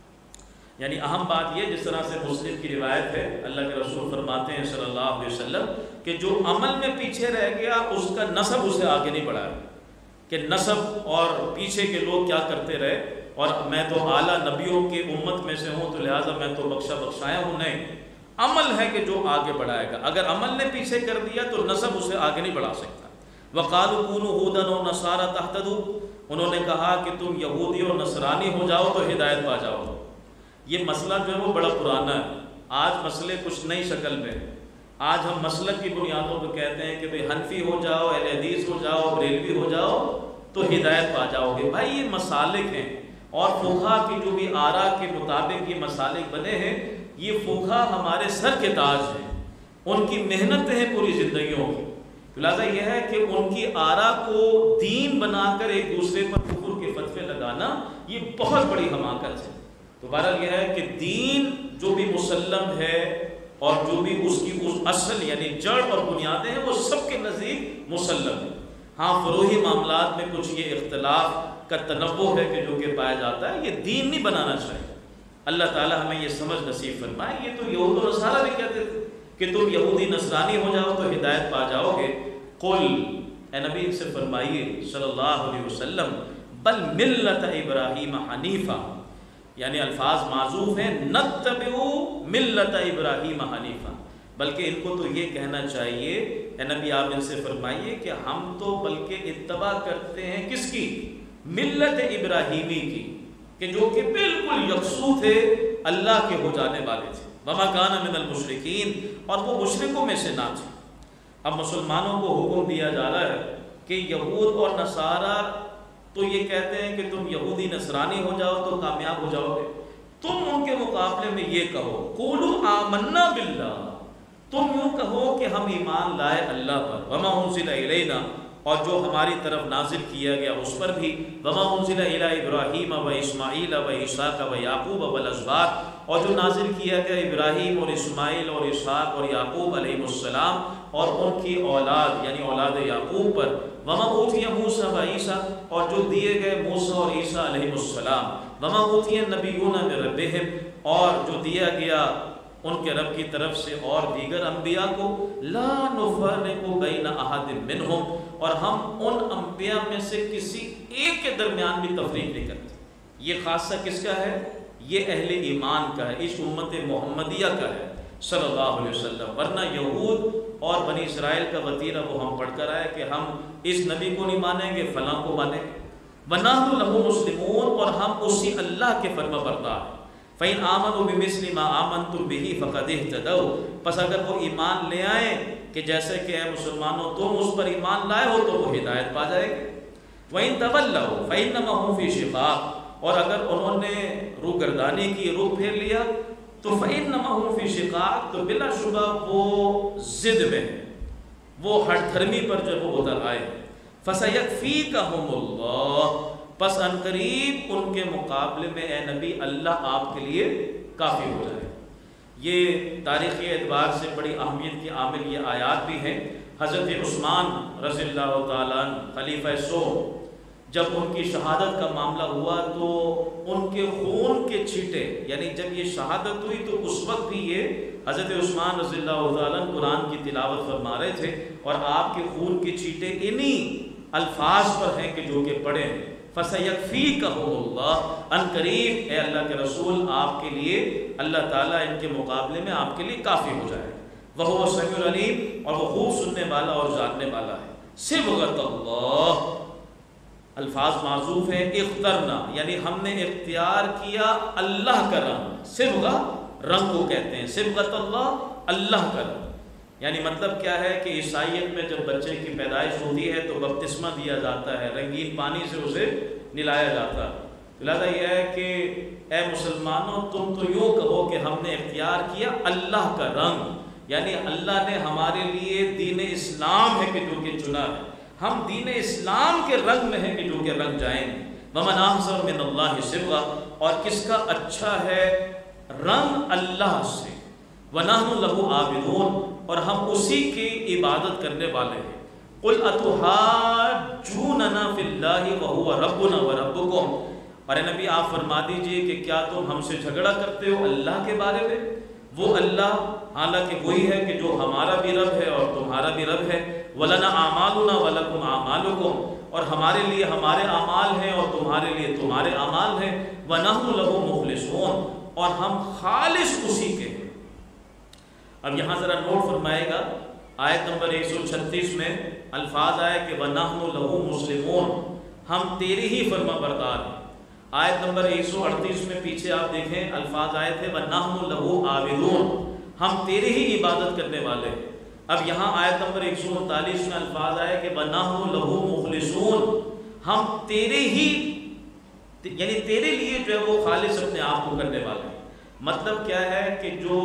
یعنی اہم بات یہ، جس طرح سے مسلم کی روایت ہے، اللہ کے رسول فرماتے ہیں صلی اللہ علیہ وسلم کہ جو عمل میں پیچھے رہ گیا اس کا نسب اسے آگے نہیں بڑھایا، کہ نسب اور پیچھے کے لوگ کیا کرتے رہے، اور میں تو اعلیٰ نبیوں کے امت میں سے ہوں تو لہٰذا میں تو بخشا بخشایا ہوں، نہیں، عمل ہے کہ جو آگے بڑھائے گا۔ اگر عمل نے پیچھے کر دیا تو نسب اسے آگے نہیں بڑھا سکتا۔ وَقَالُوا كُونُوا هُودًا وَنَصَارَىٰ تَهْتَدُوا، انہوں نے کہا کہ تم یہودی اور نصرانی ہو جاؤ تو ہدایت پا جاؤ۔ یہ مسئلہ جو ہے وہ بڑا پرانا ہے، آج مسئلے کچھ نئی شکل میں، آج ہم مسلک کی بنیادوں پہ کہتے ہیں کہ بھئی حنفی ہو جاؤ، اہل حدیث ہو جاؤ، بریلوی ہو جاؤ تو ہدایت پا جاؤ گے۔ بھائی یہ مسالک ہیں، اور فقہا کی جو بھی آراء کے مطابق یہ مسالک بنے ہیں، یہ فقہا ہمارے سر کے تاج ہیں، ان کی محنتیں ہیں پوری زندگیوں کی۔ لہٰذا یہ ہے کہ ان کی آراء کو دین بنا کر ایک دوسرے پر کفر کے فتوے لگانا یہ بہت بڑی حماقت ہے۔ تو بہرحال یہ ہے کہ دین جو بھی مسلم ہے اور جو بھی اس کی اس اصل یعنی جڑ اور بنیادیں ہیں وہ سب کے نزدیک مسلم ہے۔ ہاں فروعی معاملات میں کچھ یہ اختلاف کا تنوع ہے کہ جو کہ پایا جاتا ہے، یہ دین نہیں بنانا چاہیے۔ اللہ تعالی ہمیں یہ سمجھ نصیب فرمائے۔ یہ تو یہود و نصارہ بھی کہتے تھے کہ تم یہودی نصرانی ہو جاؤ تو ہدایت پا جاؤ گے۔ قل، اے نبی سے فرمائیے صلی اللہ علیہ وسلم، بل ملت ابراہیم حنیفہ، یعنی الفاظ معذوف ہیں، نتبع ملت ابراہیم حنیفہ، بلکہ ان کو تو یہ کہنا چاہیے، اے نبی آپ ان سے فرمائیے کہ ہم تو بلکہ اتباع کرتے ہیں کس کی؟ ملت ابراہیمی کی، کہ جو کہ بالکل یکسو تھے، اللہ کے ہو جانے والے تھے. وما کان من المشرکین، اور وہ مشرکوں میں سے نہ تھے. اب مسلمانوں کو حکم دیا جا رہا ہے کہ یہود اور نصارہ تو یہ کہتے ہیں کہ تم یہودی نصرانی ہو جاؤ تو کامیاب ہو جاؤ گے. تم ان کے مقابلے میں یہ کہو قولوا آمنا باللہ، تم یوں کہو کہ ہم ایمان لائے اللہ پر، وما انزل الینا، اور جو ہماری طرف نازل کیا گیا اس پر بھی، وما انزل الی ابراہیم و اسماعیل و اسحاق و یعقوب والاسباط، اور جو نازل کیا گیا ابراہیم اور اسماعیل اور اسحاق اور یعقوب علیہ السلام اور ان کی اولاد یعنی اولاد یعقوب پر، وما اوتی موسیٰ و عیسیٰ، اور جو دیے گئے موسیٰ اور عیسیٰ علیہ السلام، وما اوتی النبیون من ربہم، اور جو دیا گیا ان کے رب کی طرف سے اور دیگر انبیاء کو، لا نفرق بین احد منہم، اور ہم ان انبیاء میں سے کسی ایک کے درمیان بھی تفریق نہیں کرتے. یہ خاصہ کس کا ہے؟ یہ اہل ایمان کا ہے، اس امت محمدیہ کا ہے صلی اللہ علیہ وسلم. ورنہ یہود اور بنی اسرائیل کا وتیرہ وہ ہم پڑھ کر آئے کہ ہم اس نبی کو نہیں مانیں گے، فلاں کو مانیں گے. وَنَحْنُ لَهُ مُسْلِمُونَ، اور ہم اسی اللہ کے فرما بردار ہیں. فَإِنْ آمَنُوا بِمِثْلِ مَا آمَنْتُمْ بِهِ فَقَدِ اهْتَدَوْا، پس اگر وہ ایمان لے آئیں کہ جیسے کہ اے مسلمانوں تم اس پر ایمان لائے ہو تو وہ ہدایت پا جائے گے. وَإِنْ تَوَلَّوْا فَإِنَّمَا هُمْ فِي شِقَاقٍ، اور اگر انہوں نے روگردانی کی، روح پھیر لیا تو فَإِنَّمَا هُمْ فِي شِقَاقٍ، تو بلا شبہ وہ ضد میں ہیں، وہ ہٹ دھرمی پر جو وہ اتر آئے. فَسَيَكْفِيكَهُمُ اللَّهُ، پس عنقریب ان کے مقابلے میں اے نبی اللہ آپ کے لیے کافی ہو جائے. یہ تاریخی اعتبار سے بڑی اہمیت کی عامل یہ آیات بھی ہیں. حضرت عثمان رضی اللہ تعالیٰ عنہ خلیفہ سوم، جب ان کی شہادت کا معاملہ ہوا تو ان کے خون کے چھینٹے، یعنی جب یہ شہادت ہوئی تو اس وقت بھی یہ حضرت عثمان رضی اللہ تعالیٰ عنہ قرآن کی تلاوت فرما رہے تھے، اور آپ کے خون کے چھینٹے انہی الفاظ پر ہیں کہ جو کہ پڑھیں فَسَيَكْفِيكَهُمُ اللَّهُ، ان قریب اے اللہ کے رسول آپ کے لیے اللہ تعالیٰ ان کے مقابلے میں آپ کے لیے کافی ہو جائے. وَهُوَ السَّمِيعُ الْعَلِيمُ، اور وہ خوب سننے والا اور جاننے والا ہے. صِبْغَةَ اللَّهِ، الفاظ معذوف ہیں، اخترنا یعنی ہم نے اختیار کیا اللہ کا رنگ. صبغہ رنگ کو کہتے ہیں، صبغۃ اللہ اللہ کا رنگ. یعنی مطلب کیا ہے کہ عیسائیت میں جب بچے کی پیدائش ہوتی ہے تو بپتسمہ دیا جاتا ہے، رنگین پانی سے اسے نلایا جاتا ہے. لہذا یہ ہے کہ اے مسلمانوں تم تو یوں کہو کہ ہم نے اختیار کیا اللہ کا رنگ، یعنی اللہ نے ہمارے لیے دین اسلام ہے کہ جو کہ چنا ہے، ہم دین اسلام کے رنگ میں ہیں کہ جو کہ رنگ جائیں گے. وَمَنْ أَحْسَنُ مِنَ اللَّهِ صِبْغَةً، اور کس کا اچھا ہے رنگ اللہ سے. وَنَحْنُ لَهُ عَابِدُونَ، اور ہم اسی کی عبادت کرنے والے ہیں. قُلْ أَتُحَاجُّونَنَا فِي اللَّهِ وَهُوَ رَبُّنَا وَرَبُّكُمْ، اور اے نبی آپ فرما دیجئے کہ کیا تم ہم سے جھگڑا کرتے ہو اللہ کے بارے میں؟ وہ اللہ حالانکہ وہی ہے کہ جو ہمارا بھی رب ہے اور تمہارا بھی رب ہے. وَلَنَا أَعْمَالُنَا وَلَكُمْ أَعْمَالُكُمْ، اور ہمارے لیے ہمارے اعمال ہیں اور تمہارے لیے تمہارے اعمال ہیں. وَنَحْنُ لَهُ مُخْلِصُونَ، اور ہم خالص اسی کے ہیں. اب یہاں ذرا نوٹ فرمائے گا، آیت نمبر 136 میں الفاظ آئے کہ وَنَحْنُ لَهُ مُسْلِمُونَ، ہم تیرے ہی فرما بردار ہیں. آیت نمبر 138 میں پیچھے آپ دیکھیں الفاظ آئے تھے وَنَحْنُ لَهُ عَابِدُونَ، ہم تیرے ہی عبادت کرنے والے ہیں. اب یہاں آیت نمبر 139 میں الفاظ آئے کہ وَنَحْنُ لَهُ مُخْلِصُونَ، ہم تیرے ہی یعنی تیرے لیے جو ہے وہ خالص اپنے آپ کو کرنے والے ہیں. مطلب کیا ہے کہ جو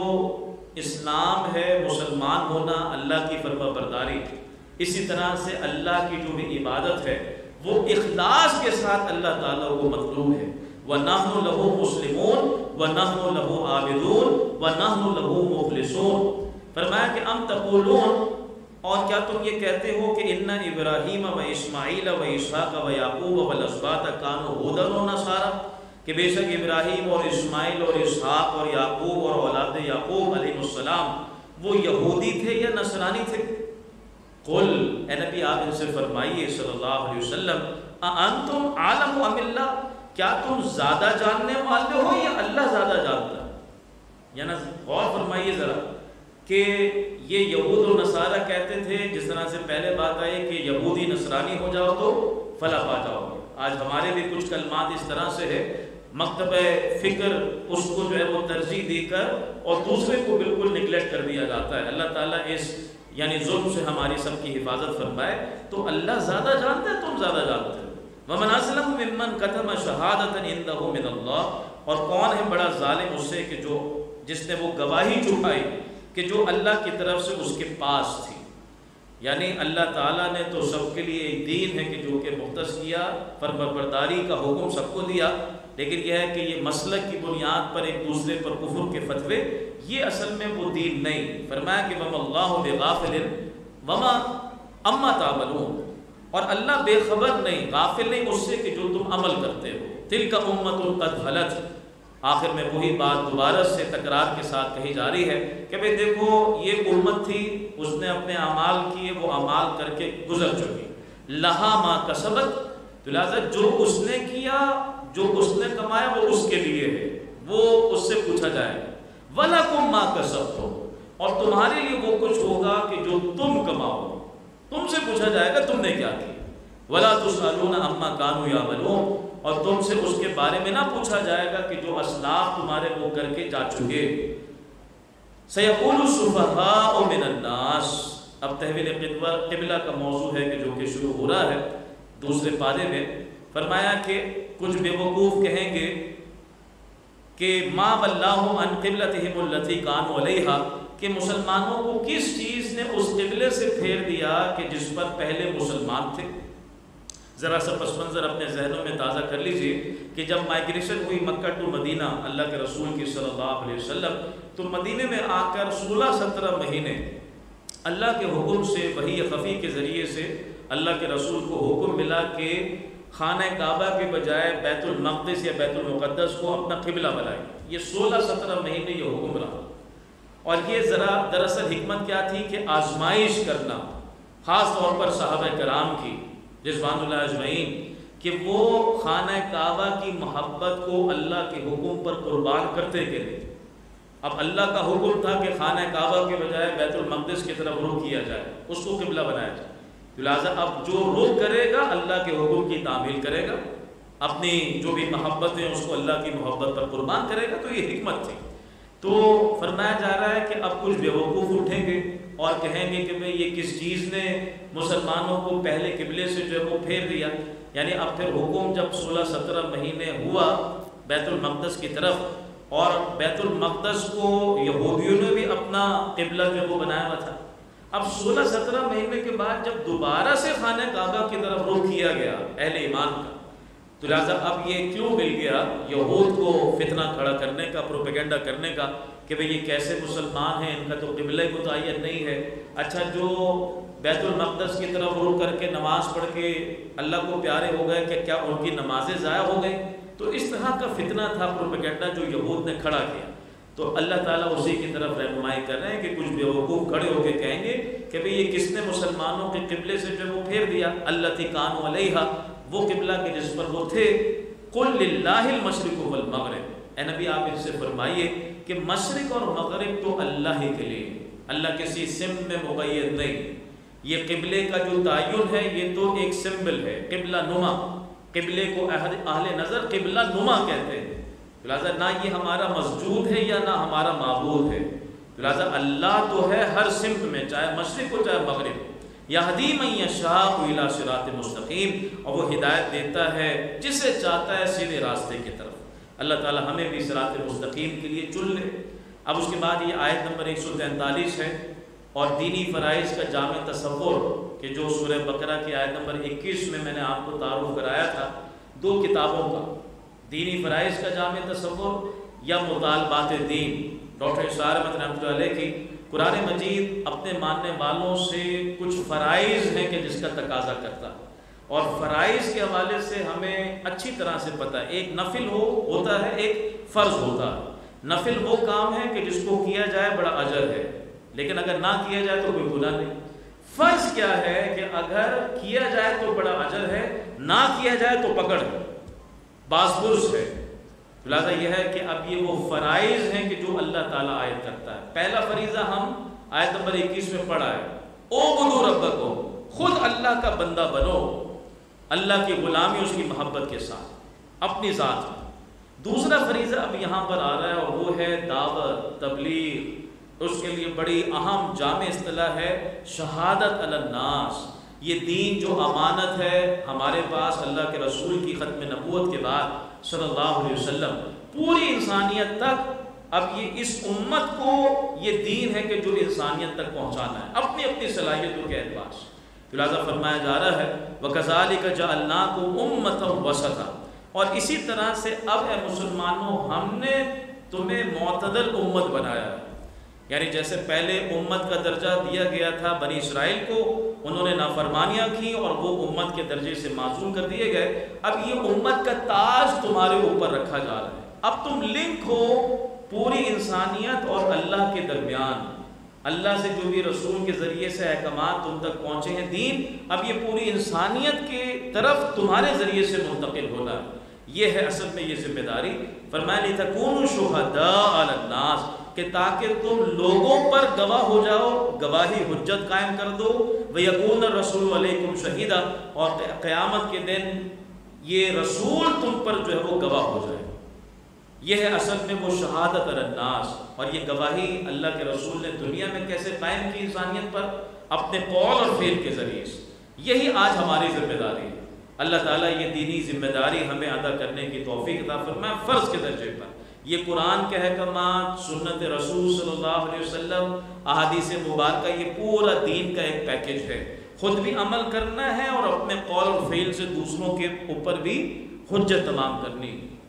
اسلام ہے مسلمان ہونا، اللہ کی فرما برداری، اسی طرح سے اللہ کی جو بھی عبادت ہے وہ اخلاص کے ساتھ اللہ تعالیٰ کو مطلوب ہے. وَنَحْنُ لَهُ مُسْلِمُونَ وَنَحْنُ لَهُ عَابِدُونَ وَنَحْنُ لَهُ مُخْلِصُونَ. فرمایا کہ ام تقولون، اور کیا تم یہ کہتے ہو کہ ان ابراہیم و اسماعیل و اسحاق و یعقوب والاسباط کانوا ھودا و نصارا، کہ بے شک ابراہیم اور اسماعیل اور اسحاق اور یعقوب اور اولاد یعقوب علیہ السلام وہ یہودی تھے یا نصرانی تھے. قل، اے نبی آپ ان سے فرمائیے صلی اللہ علیہ وسلم، اانتم عالم ام اللہ، کیا تم زیادہ جاننے والے ہو یا اللہ زیادہ جانتا ہے؟ یا نا غور فرمائیے ذرا کہ یہ یہود و نصارہ کہتے تھے، جس طرح سے پہلے بات آئی کہ یہودی نصرانی ہو جاؤ تو فلاح پا جاؤ گے. آج ہمارے بھی کچھ کلمات اس طرح سے ہے، مکتبہ فکر اس کو جو ہے وہ ترجیح دے کر اور دوسرے کو بالکل نگلیکٹ کر دیا جاتا ہے۔ اللہ تعالیٰ اس یعنی ظلم سے ہماری سب کی حفاظت فرمائے۔ تو اللہ زیادہ جانتا ہے، تم زیادہ جانتے ہو۔ وَمَنْ أَظْلَمُ مِمَّنْ كَتَمَ شَهَادَةً عِنْدَهُ مِنَ اللَّهِ، اور کون ہے بڑا ظالم اس سے کہ جس نے وہ گواہی چھپائی کہ جو اللہ کی طرف سے اس کے پاس تھی۔ یعنی اللہ تعالیٰ نے تو سب کے لیے ایک دین ہے کہ جو کہ مختص کیا، فرمانبرداری کا حکم سب کو دیا، لیکن یہ ہے کہ یہ مسلک کی بنیاد پر ایک دوسرے پر کفر کے فتوے، یہ اصل میں وہ دین نہیں۔ فرمایا کہ وَمَا اللَّهُ بِغَافِلٍ وَمَا عَمَّا تَعْمَلُونَ، اور اللہ بے خبر نہیں، غافل نہیں اس سے کہ جو تم عمل کرتے ہو۔ تِلْكَ أُمَّةٌ قَدْ خَلَتْ، آخر میں وہی بات دوبارہ سے تکرار کے ساتھ کہی جا رہی ہے کہ بھئی دیکھو یہ امت تھی، اس نے اپنے اعمال کیے، وہ اعمال کر کے گزر چکی، لہا ما کسبت، تو لہذا جو اس نے کیا، جو اس نے کمایا وہ اس کے لیے ہے، وہ اس سے پوچھا جائے گا۔ وَلَكُمْ مَا كَسَبْتُمْ، اور تمہارے لیے وہ کچھ ہوگا کہ جو تم کماؤ، تم سے پوچھا جائے گا تم نے کیا کیا۔ وَلَا تُسْأَلُونَ عَمَّا كَانُوا يَعْمَلُونَ، اور تم سے اس کے بارے میں نہ پوچھا جائے گا کہ جو اسلاف تمہارے وہ کر کے جا چکے۔ سَيَقُولُ السُّفَهَاءُ مِنَ النَّاسِ، اب تحویل قبلہ کا موضوع ہے کہ جو کہ شروع ہو رہا ہے دوسرے پارے میں۔ فرمایا کہ کچھ بے وقوف کہیں گے کہ ما وَلَّاهُمْ عَنْ قِبْلَتِهِمُ الَّتِي كَانُوا عَلَيْهَا، کہ مسلمانوں کو کس چیز نے اس قبلے سے پھیر دیا کہ جس پر پہلے مسلمان تھے۔ ذرا سا پس منظر اپنے ذہنوں میں تازہ کر لیجئے کہ جب مائگریشن ہوئی مکہ ٹو مدینہ اللہ کے رسول کی صلی اللہ علیہ وسلم، تو مدینے میں آ کر 16-17 مہینے اللہ کے حکم سے، وحی خفی کے ذریعے سے اللہ کے رسول کو حکم ملا کہ خانہ کعبہ کے بجائے بیت المقدس یا بیت المقدس کو اپنا قبلہ بنائے۔ یہ 16-17 مہینے یہ حکم رہا، اور یہ ذرا دراصل حکمت کیا تھی کہ آزمائش کرنا، خاص طور پر صحابہ کرام کی رضوان اللہ اجمعین، کہ وہ خانہ کعبہ کی محبت کو اللہ کے حکم پر قربان کرتے کہ نہیں۔ اب اللہ کا حکم تھا کہ خانہ کعبہ کے بجائے بیت المقدس کی طرف رخ کیا جائے، اس کو قبلہ بنایا جائے، لہٰذا اب جو رخ کرے گا اللہ کے حکم کی تعمیل کرے گا، اپنی جو بھی محبت ہے اس کو اللہ کی محبت پر قربان کرے گا، تو یہ حکمت تھی۔ تو فرمایا جا رہا ہے کہ اب کچھ بے وقوف اٹھیں گے اور کہیں گے کہ بھئی یہ کس چیز نے مسلمانوں کو پہلے قبلے سے جو ہے وہ پھیر دیا۔ یعنی اب پھر حکم جب 16-17 مہینے ہوا بیت المقدس کی طرف، اور بیت المقدس کو یہودیوں نے بھی اپنا قبلہ جو ہے وہ بنایا ہوا تھا، اب 16-17 مہینے کے بعد جب دوبارہ سے خانہ کعبہ کی طرف رخ کیا گیا اہل ایمان کا، تو لہٰذا اب یہ کیوں مل گیا یہود کو فتنہ کھڑا کرنے کا، پروپیگنڈا کرنے کا کہ بھئی یہ کیسے مسلمان ہیں، ان کا تو قبلہ متعین نہیں ہے۔ اچھا جو بیت المقدس کی طرف رخ کر کے نماز پڑھ کے اللہ کو پیارے ہو گئے کہ کیا ان کی نمازیں ضائع ہو گئی؟ تو اس طرح کا فتنہ تھا، پروپیگنڈا جو یہود نے کھڑا کیا۔ تو اللہ تعالیٰ اسی کی طرف رہنمائی کر رہے ہیں کہ کچھ بیوقوف کھڑے ہو کے کہیں گے کہ بھئی یہ کس نے مسلمانوں کے قبلے سے جو وہ پھیر دیا، اللتی کانوا علیہا، وہ قبلہ کے جس پر وہ تھے۔ قل للہ المشرق والمغرب، اے نبی آپ ان سے فرمائیے کہ مشرق اور مغرب تو اللہ ہی کے لیے، اللہ کسی سمت میں مقید نہیں۔ یہ قبلے کا جو تعین ہے یہ تو ایک سمبل ہے، قبلہ نما، قبلے کو اہل نظر قبلہ نما کہتے ہیں، لہٰذا نہ یہ ہمارا مسجود ہے یا نہ ہمارا معبود ہے، لہٰذا اللہ تو ہے ہر سمت میں، چاہے مشرق ہو چاہے مغرب۔ یہدی من یشاء الی صراط مستقیم، اور وہ ہدایت دیتا ہے جسے چاہتا ہے سیدھے راستے کی طرف۔ اللہ تعالی ہمیں بھی صراط مستقیم کے لیے چن لے۔ اب اس کے بعد یہ آیت نمبر 143 ہے، اور دینی فرائض کا جامع تصور کہ جو سورہ بقرہ کی آیت نمبر 21 میں نے آپ کو تعارف کرایا تھا، دو کتابوں کا، دینی فرائض کا جامع تصور یا مطالبات دین، ڈاکٹر اسرار احمد رحمۃ اللہ علیہ کی قرآن مجید اپنے ماننے والوں سے کچھ فرائض ہیں کہ جس کا تقاضا کرتا، اور فرائض کے حوالے سے ہمیں اچھی طرح سے پتہ ہے، ایک نفل ہوتا ہے، ایک فرض ہوتا ہے۔ نفل وہ کام ہے کہ جس کو کیا جائے بڑا اجر ہے، لیکن اگر نہ کیا جائے تو کوئی گناہ نہیں۔ فرض کیا ہے کہ اگر کیا جائے تو بڑا اجر ہے، نہ کیا جائے تو پکڑ ہے، بازپرس ہے۔ لہٰذا یہ ہے کہ اب یہ وہ فرائض ہیں کہ جو اللہ تعالیٰ عائد کرتا ہے۔ پہلا فریضہ ہم آیت نمبر 21 میں پڑھا ہے، اعبدوا ربکم، خود اللہ کا بندہ بنو، اللہ کی غلامی اس کی محبت کے ساتھ اپنی ذات میں۔ دوسرا فریضہ اب یہاں پر آ رہا ہے اور وہ ہے دعوت تبلیغ۔ اس کے لیے بڑی اہم جامع اصطلاح ہے شہادت علی الناس۔ یہ دین جو امانت ہے ہمارے پاس اللہ کے رسول کی ختم نبوت کے بعد صلی اللہ علیہ وسلم، پوری انسانیت تک اب یہ اس امت کو یہ دین ہے کہ جو انسانیت تک پہنچانا ہے اپنی اپنی صلاحیتوں کے اعتبار سے۔ لہٰذا فرمایا جا رہا ہے وَكَذَلِكَ جَعَلْنَاكُمْ أُمَّةً وَسَطًا، اور اسی طرح سے اب اے مسلمانوں ہم نے تمہیں معتدل امت بنایا ہے۔ یعنی جیسے پہلے امت کا درجہ دیا گیا تھا بنی اسرائیل کو، انہوں نے نافرمانیاں کی اور وہ امت کے درجے سے معزول کر دیے گئے، اب یہ امت کا تاج تمہارے اوپر رکھا جا رہا ہے۔ اب تم لنک ہو پوری انسانیت اور اللہ کے درمیان، اللہ سے جو بھی رسول کے ذریعے سے احکامات تم تک پہنچے ہیں دین، اب یہ پوری انسانیت کی طرف تمہارے ذریعے سے منتقل ہونا ہے۔ یہ ہے اصل میں یہ ذمہ داری۔ فرمایا لِتَكُونُوا شُهَدَاءَ عَلَى النَّاسِ، کہ تاکہ تم لوگوں پر گواہ ہو جاؤ، گواہی حجت قائم کر دو۔ وَيَكُونَ الرَّسُولُ عَلَيْكُمْ شَهِيدًا، اور قیامت کے دن یہ رسول تم پر جو ہے وہ گواہ ہو جائے۔ یہ ہے اصل میں وہ شہادت علی الناس، اور یہ گواہی اللہ کے رسول نے دنیا میں کیسے قائم کی انسانیت پر؟ اپنے قول اور فعل کے ذریعے سے۔ یہی آج ہماری ذمہ داری ہے۔ اللہ تعالیٰ یہ دینی ذمہ داری ہمیں ادا کرنے کی توفیق عطا فرمائے فرض کے درجے پر۔ یہ قرآن کے احکامات، سنت رسول صلی اللہ علیہ وسلم، احادیث مبارکہ، یہ پورا دین کا ایک پیکج ہے۔ خود بھی عمل کرنا ہے اور اپنے قول اور فعل سے دوسروں کے اوپر بھی حجت تمام کرنی،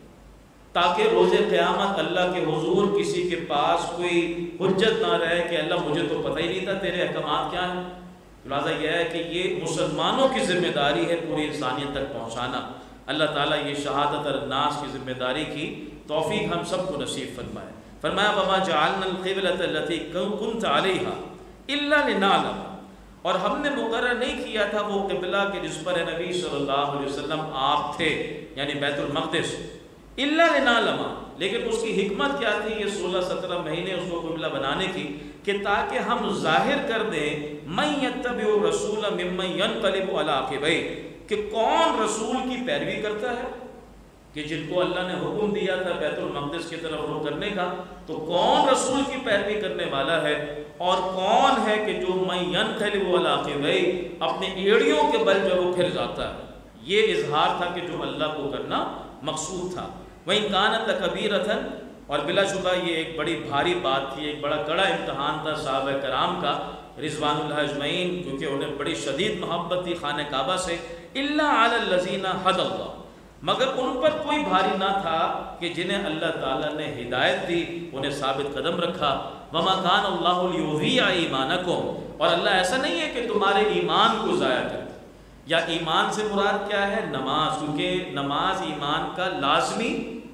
تاکہ روز قیامت اللہ کے حضور کسی کے پاس کوئی حجت نہ رہے کہ اللہ مجھے تو پتہ ہی نہیں تھا تیرے احکامات کیا ہیں۔ لہٰذا یہ ہے کہ یہ مسلمانوں کی ذمہ داری ہے پوری انسانیت تک پہنچانا۔ اللہ تعالیٰ یہ شہادت الناس کی ذمہ داری کی توفیق ہم سب کو نصیب فرمائے۔ فرمایا وَمَا جَعَلْنَا الْقِبْلَةَ الَّتِي كُنْتَ عَلَيْهَا إِلَّا لِنَعْلَمَ، اور ہم نے مقرر نہیں کیا تھا وہ قبلہ کہ جس پر نبی صلی اللہ علیہ وسلم آپ تھے، یعنی بیت المقدس، إِلَّا لِنَعْلَمَ، لیکن اس کی حکمت کیا تھی یہ 16-17 مہینے اس کو قبلہ بنانے کی، کہ تاکہ ہم ظاہر کر دیں مَن يَتَّبِعُ الرَّسُولَ مِمَّن يَنْقَلِبُ عَلَىٰ عَقِبَيْهِ، کہ کون رسول کی پیروی کرتا ہے، کہ جن کو اللہ نے حکم دیا تھا بیت المقدس کی طرف رخ کرنے کا، تو کون رسول کی پیروی کرنے والا ہے، اور کون ہے کہ جو مَن يَنْقَلِبُ عَلَىٰ عَقِبَيْهِ اپنے ایڑیوں کے بل جو وہ پھر جاتا ہے۔ یہ اظہار تھا کہ جو اللہ کو کرنا مقصود تھا۔ وَإِن كَانَتْ لَكَبِيرَةً، اور بلا شبہ یہ ایک بڑی بھاری بات تھی، ایک بڑا کڑا امتحان تھا صحابہ کرام کا رضوان اللہ اجمعین، کیونکہ انہیں بڑی شدید محبت تھی خانہ کعبہ سے۔ إِلَّا عَلَى الَّذِينَ هَدَى اللَّهُ، مگر ان پر کوئی بھاری نہ تھا کہ جنہیں اللہ تعالیٰ نے ہدایت دی، انہیں ثابت قدم رکھا۔ وَمَا كَانَ اللَّهُ لِيُضِيعَ إِيمَانَكُمْ، اور اللہ ایسا نہیں ہے کہ تمہارے ایمان کو ضائع کر دے۔ یا ایمان سے مراد کیا ہے؟ نماز، کیونکہ نماز ایمان کا لازمی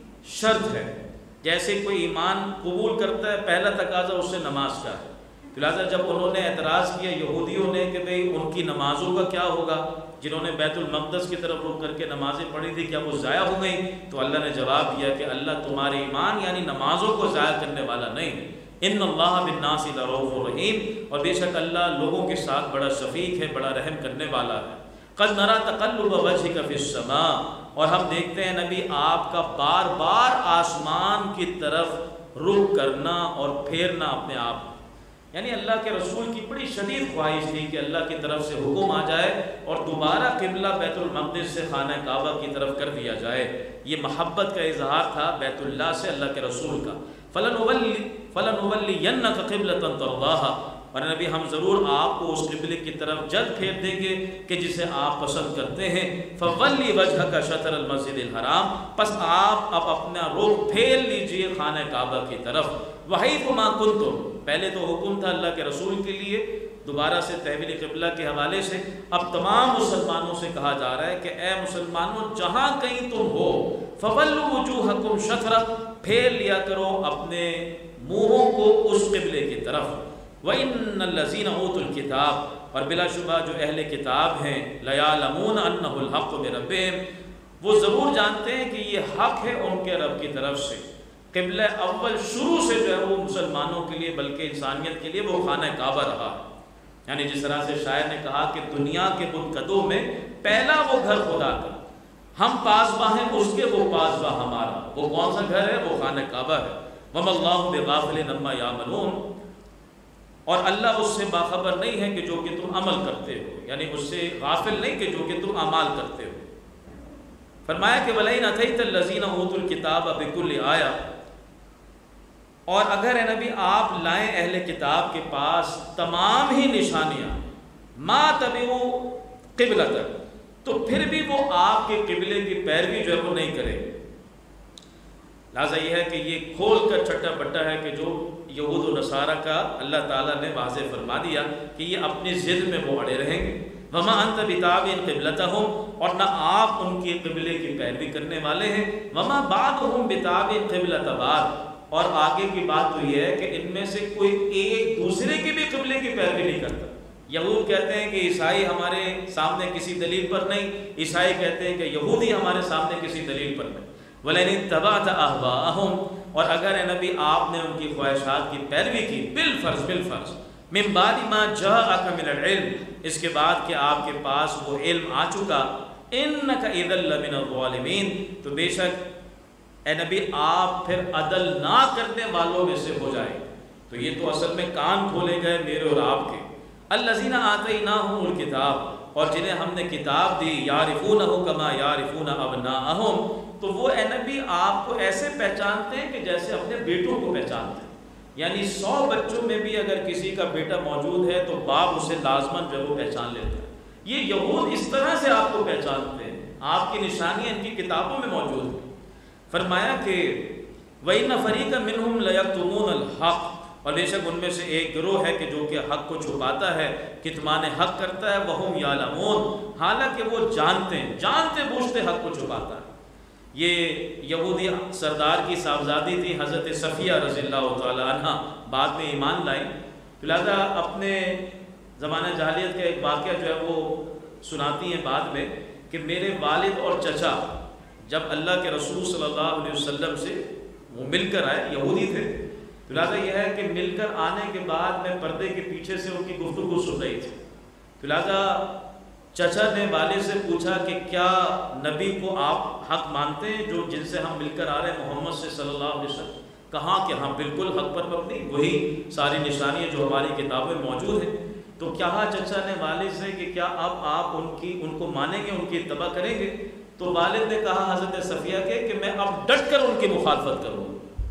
شرط ہے۔ جیسے کوئی ایمان قبول کرتا ہے پہلا تقاضا اس سے نماز کا ہے۔ لہٰذا جب انہوں نے اعتراض کیا یہودیوں نے کہ بھئی ان کی نمازوں کا کیا ہوگا، جنہوں نے بیت المقدس کی طرف رخ کر کے نمازیں پڑھی تھی، کیا وہ ضائع ہو گئیں؟ تو اللہ نے جواب دیا کہ اللہ تمہارے ایمان یعنی نمازوں کو ضائع کرنے والا نہیں۔ ان اللہ بالناس لرؤوف رحیم، اور بے شک اللہ لوگوں کے ساتھ بڑا شفیق ہے، بڑا رحم کرنے والا ہے۔ قد نرى تقلب وجهك في السماء، اور ہم دیکھتے ہیں نبی آپ کا بار بار آسمان کی طرف رخ کرنا اور پھیرنا اپنے آپ، یعنی اللہ کے رسول کی بڑی شدید خواہش تھی کہ اللہ کی طرف سے حکم آ جائے اور دوبارہ قبلہ بیت المقدس سے خانہ کعبہ کی طرف کر دیا جائے۔ یہ محبت کا اظہار تھا بیت اللہ سے اللہ کے رسول کا۔ فَلَنُوَلِّيَنَّكَ قِبْلَةً تَرْضَاهَا، اور نبی ہم ضرور آپ کو اس قبلے کی طرف جلد پھیر دیں گے کہ جسے آپ پسند کرتے ہیں۔ فَوَلِّ وَجْهَكَ شَطْرَ الْمَسْجِدِ الْحَرَامِ، پس آپ اب اپنا رخ پھیر لیجئے خانہ کعبہ کی طرف۔ وَحَيْثُ مَا كُنْتُمْ، پہلے تو حکم تھا اللہ کے رسول کے لیے دوبارہ سے تحویل قبلہ کے حوالے سے، اب تمام مسلمانوں سے کہا جا رہا ہے کہ اے مسلمانوں جہاں کہیں تم ہو، فَوَلُّوا وُجُوهَكُمْ شَطْرَهُ، پھیر لیا کرو اپنے منہوں کو اس قبلے کی طرف۔ وَإِنَّ الَّذِينَ أُوتُوا الْكِتَابَ، اور بلا شبہ جو اہل کتاب ہیں، لَيَعْلَمُونَ أَنَّهُ الْحَقُّ مِن رَبِّهِمْ، وہ ضرور جانتے ہیں کہ یہ حق ہے ان کے رب کی طرف سے۔ قبلہ اول شروع سے جو ہے وہ مسلمانوں کے لیے بلکہ انسانیت کے لیے وہ خانہ کعبہ رہا، یعنی جس طرح سے شاعر نے کہا کہ دنیا کے بت قدوں میں پہلا وہ گھر خدا کا، ہم پاسباں ہیں اس کے، وہ پاسباں ہمارا۔ وہ کون سا گھر ہے؟ وہ خانہ کعبہ ہے۔ وَمَا اللَّهُ بِغَافِلٍ عَمَّا يَعْمَلُونَ، اور اللہ اس سے باخبر نہیں ہے کہ جو کہ تم عمل کرتے ہو، یعنی اس سے غافل نہیں کہ جو کہ تم اعمال کرتے ہو۔ فرمایا کہ وَلَئِنْ أَتَيْتَ الَّذِينَ أُوتُوا الْكِتَابَ بِكُلِّ آیَةٍ، اور اگر اے نبی آپ لائیں اہل کتاب کے پاس تمام ہی نشانیاں، مَا تَبِعُوا قِبْلَتَكَ، تو پھر بھی وہ آپ کے قبلے کی پیروی جو ہے وہ نہیں کرے۔ لہٰذا یہ ہے کہ یہ کھول کر چھٹا بٹا ہے کہ جو یہود و نصارہ کا اللہ تعالیٰ نے واضح فرما دیا کہ یہ اپنی ضد میں وہ اڑے رہیں گے۔ وَمَا أَنْتَ بِتَابِعٍ قِبْلَتَهُمْ، اور نہ آپ ان کی قبلے کی پیروی کرنے والے ہیں۔ وَمَا بَعْضُهُمْ بِتَابِعٍ قِبْلَةَ بَعْضٍ، اور آگے کی بات تو یہ ہے کہ ان میں سے کوئی ایک دوسرے کی بھی قبلے کی پیروی نہیں کرتا۔ یہود کہتے ہیں کہ عیسائی ہمارے سامنے کسی دلیل پر نہیں، عیسائی کہتے ہیں کہ یہودی ہمارے سامنے کسی دلیل پر نہیں۔ وَلَئِنِ اتَّبَعْتَ أَهْوَاءَهُمْ، اور اگر اے نبی آپ نے ان کی خواہشات کی پیروی کی بالفرض مِن بَعْدِ مَا جَاءَكَ مِنَ الْعِلْمِ، اس کے بعد کہ آپ کے پاس وہ علم آ چکا، إِنَّكَ إِذًا لَمِنَ الظَّالِمِينَ، تو بے شک اے نبی آپ پھر عدل نہ کرنے والوں میں سے ہو جائے۔ تو یہ تو اصل میں کان کھولے گئے میرے اور آپ کے۔ الَّذِينَ آتَيْنَاهُمُ الْكِتَابَ، اور جنہیں ہم نے کتاب دی، يَعْرِفُونَهُ كَمَا يَعْرِفُونَ أَبْنَاءَهُمْ، تو وہ اے نبی آپ کو ایسے پہچانتے ہیں کہ جیسے اپنے بیٹوں کو پہچانتے ہیں۔ یعنی 100 بچوں میں بھی اگر کسی کا بیٹا موجود ہے تو باپ اسے لازماً جو وہ پہچان لیتا ہے۔ یہ یہود اس طرح سے آپ کو پہچانتے ہیں، آپ کی نشانیاں ان کی کتابوں میں موجود ہیں۔ فرمایا کہ وَإِنَّ فَرِيقًا مِّنْهُمْ لَيَكْتُمُونَ الْحَقَّ، اور بے شک ان میں سے ایک گروہ ہے کہ جو کہ حق کو چھپاتا ہے، کتمان حق کرتا ہے، وَهُمْ يَعْلَمُونَ، حالانکہ وہ جانتے بوجھتے حق کو چھپاتا ہے۔ یہ یہودی سردار کی صاحبزادی تھی حضرت صفیہ رضی اللہ تعالی عنہ، بعد میں ایمان لائیں۔ لہٰذا اپنے زمانہ جاہلیت کا ایک واقعہ جو ہے وہ سناتی ہیں بعد میں کہ میرے والد اور چچا جب اللہ کے رسول صلی اللہ علیہ وسلم سے وہ مل کر آئے، یہودی تھے، تو لہٰذا یہ ہے کہ مل کر آنے کے بعد میں پردے کے پیچھے سے ان کی گفتگو سن رہی تھی۔ تو لہٰذا چچا نے والد سے پوچھا کہ کیا نبی کو آپ حق مانتے ہیں جو جن سے ہم مل کر آ رہے ہیں، محمد سے صلی اللہ علیہ وسلم؟ کہا کہ ہاں بالکل حق پر مبنی، وہی ساری نشانیاں جو ہماری کتابوں میں موجود ہیں۔ تو کہا چچا نے والد سے کہ کیا اب آپ ان کو مانیں گے، ان کی اتباع کریں گے؟ تو والد نے کہا حضرت صفیہ کے کہ میں اب ڈٹ کر ان کی مخالفت کروں۔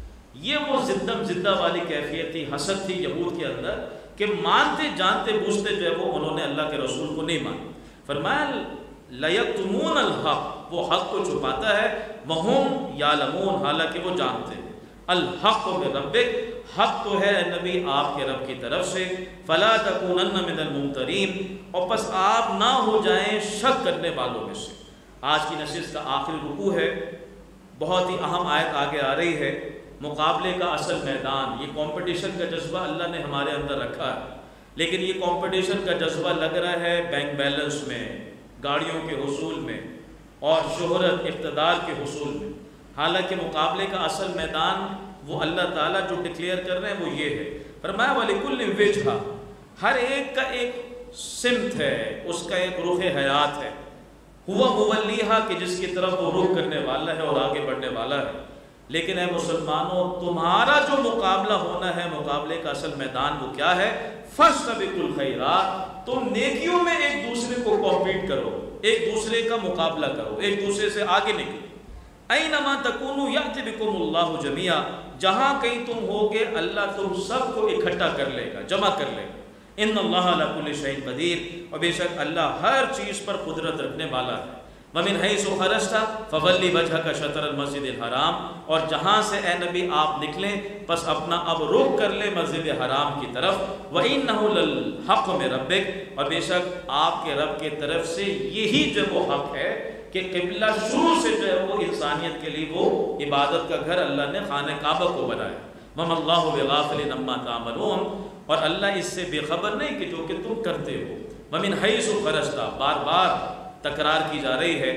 یہ وہ زدہ والی کیفیت تھی، حسد تھی یہود کے اندر کہ مانتے جانتے بوجھتے جو ہے وہ انہوں نے اللہ کے رسول کو نہیں مانا۔ فرمایا لَيَكْتُمُونَ الْحَقَّ، وہ حق کو چھپاتا ہے، وَهُمْ يَعْلَمُونَ، حالانکہ وہ جانتے ہیں۔ الْحَقُّ مِن رَبِّكَ، حق تو ہے نبی آپ کے رب کی طرف سے۔ فَلَا تَكُونَنَّ مِنَ الْمُمْتَرِينَ، اور پس آپ نہ ہو جائیں شک کرنے والوں میں سے۔ آج کی نشست کا آخری رکوع ہے، بہت ہی اہم آیت آگے آ رہی ہے، مقابلے کا اصل میدان۔ یہ کمپٹیشن کا جذبہ اللہ نے ہمارے اندر رکھا ہے، لیکن یہ کمپٹیشن کا جذبہ لگ رہا ہے بینک بیلنس میں، گاڑیوں کے حصول میں، اور شہرت اقتدار کے حصول میں۔ حالانکہ مقابلے کا اصل میدان وہ اللہ تعالیٰ جو ڈکلیئر کر رہے ہیں وہ یہ ہے۔ فرمایا وَلِكُلٍّ وِجْهَةٌ، ہر ایک کا ایک سمت ہے، اس کا ایک رخ حیات ہے۔ ہوا مُوَلِّيهَا، کہ جس کی طرف وہ رخ کرنے والا ہے اور آگے بڑھنے والا ہے۔ لیکن اے مسلمانوں، تمہارا جو مقابلہ ہونا ہے، مقابلے کا اصل میدان وہ کیا ہے؟ فَاسْتَبِقُوا الْخَيْرَاتِ، تم نیکیوں میں ایک دوسرے کو کمپیٹ کرو، ایک دوسرے کا مقابلہ کرو، ایک دوسرے سے آگے نکلو۔ اَيْنَمَا تَكُونُوا يَأْتِ بِكُمُ اللَّهُ جَمِيعًا، جہاں کہیں تم ہوگے اللہ تم سب کو اکٹھا کر لے گا، جمع کر لے گا۔ ان اللہ علی کل شیء قدیر، اور بے شک اللہ ہر چیز پر قدرت رکھنے والا ہے۔ ومن حیث خرجت فولی وجہک شطر المسجد الحرام، اور جہاں سے اے نبی آپ نکلیں پس اپنا اب رخ کر لیں مسجد حرام کی طرف۔ وَإِنَّهُ لَلْحَقُّ مِن رَبِّكَ، اور بے شک آپ کے رب کی طرف سے یہی جو وہ حق ہے کہ قبلہ شروع سے جو ہے وہ انسانیت کے لیے وہ عبادت کا گھر اللہ نے خانہ کعبہ کو بنایا۔ وَمَا اللَّهُ بِغَافِلٍ عَمَّا تَعْمَلُونَ، اور اللہ اس سے بے خبر نہیں کہ جو کہ تم کرتے ہو۔ وَمِنْ حَيْثُ خَرَجْتَ، بار بار تکرار کی جا رہی ہے،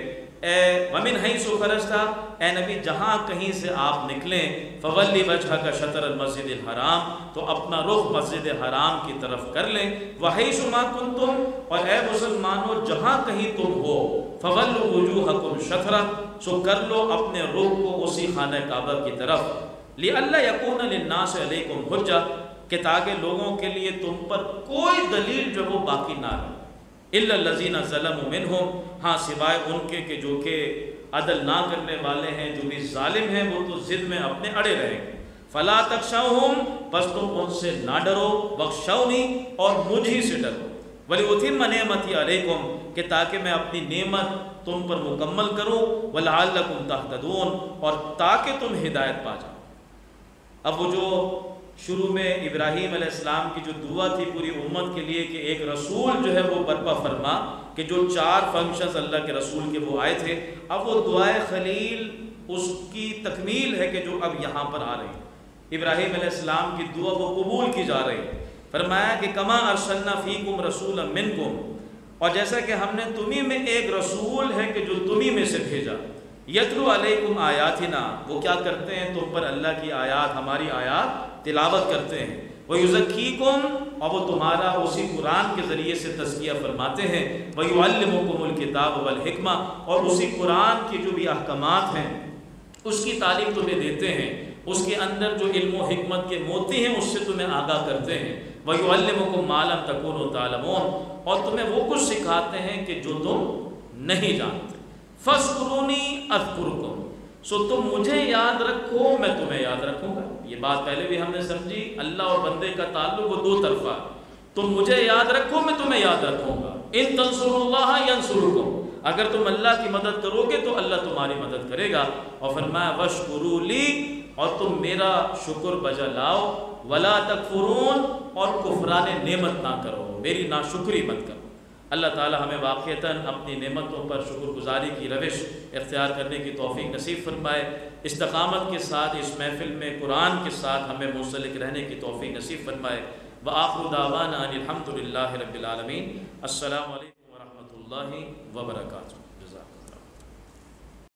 वमिन हैसु खरजता, ए नबी जहाँ कहीं से आप निकलें, फवल्ली वजहक शतर मस्जिद हराम, तो अपना रुख मस्जिद हराम की तरफ कर लें। वहैसु मा कुंतुम, और ए मुसलमानों जहाँ कहीं तुम हो, फवल्लु वजूहकुम शतरा, सो कर लो अपने रुख को उसी खाने काबा की तरफ। लिअल्ला यकून लिन्नास अलैकुम हुज्जा, कि ताकि लोगों के लिए तुम पर कोई दलील जो वो बाकी ना रहे। इल्ला लज़ीना ज़लमू मिनहुम, हाँ सिवाय उनके कि जो कि अदल ना करने वाले हैं, जो भी जालिम हैं, वो तो ज़िद में अपने अड़े रहेंगे। फ़ला तख़शाउहुम, बस तुम उनसे ना डरो, वख़्शौनी, और मुझी से डरो। वलिउतिम्म निअमती अलैकुम, कि ताकि मैं अपनी नेमत तुम पर मुकम्मल करूँ, वलअल्लकुम तहतदून, और ताकि तुम हिदायत पा जाओ। अब वो जो शुरू में इब्राहीम अलैहिस्सलाम की जो दुआ थी पूरी उम्मत के लिए कि एक रसूल जो है वो बर्पा फरमा, कि जो 4 फंक्शंस अल्लाह के रसूल के वो आए थे, अब वो दुआए खलील उसकी तकमील है कि जो अब यहाँ पर आ रही है। इब्राहीम अलैहिस्सलाम की दुआ वो कबूल की जा रही है। फरमाया कि कमा अरसलना फ़ीकुम रसूलन मिनकुम, और जैसा कि हमने तुम्ही में एक रसूल है कि जो तुम्ही में से भेजा, यतलू अलैकुम आयातिना, वो क्या करते हैं तुम पर अल्लाह की आयात, हमारी आयात तिलावत करते हैं। वह युज़क्कीकुम, और वो तुम्हारा उसी कुरान के ज़रिए से तज़किया फरमाते हैं। वह युअल्लिमुकुमुल किताब वल हिकमा, और उसी कुरान के जो भी अहकामात हैं उसकी तालीम तुम्हें देते हैं, उसके अंदर जो इल्म व हिकमत के मोती हैं उससे तुम्हें आगाह करते हैं। वह युअल्लिमुकुम मा लम तकूनू तालमून, और तुम्हें वो कुछ सिखाते हैं कि जो तुम नहीं जानते। फ़ज़्कुरूनी अज़्कुरुकुम, सो तुम मुझे याद रखो, मैं तुम्हें याद रखूँगा। ये बात पहले भी हमने समझी, अल्लाह और बंदे का ताल्लुक वो 2 तरफ़ा। तुम मुझे याद रखो, मैं तुम्हें याद रखूँगा। इन तंसुरुल्लाह यंसुरुकुम, अगर तुम अल्लाह की मदद करोगे तो अल्लाह तुम्हारी मदद करेगा। और फरमाया वशकुरू ली, और तुम मेरा शुक्र बजा लाओ, वला तकफुरून, और कुफरान नेमत ना करो, मेरी नाशुक्री मत करो। अल्लाह ताला हमें वाक़ईतन अपनी नेमतों पर शुक्रगुजारी की रविश इख्तियार करने की तौफ़ीक नसीब फरमाए। इस्तिक़ामत के साथ इस महफ़िल में कुरान के साथ हमें मुंसलिक रहने की तौफ़ीक नसीब फरमाए। व आख़िरु दावाना अनिल हम्दुलिल्लाहि रब्बिल आलमीन। अस्सलामु अलैकुम व रहमतुल्लाहि व बरकातुहू।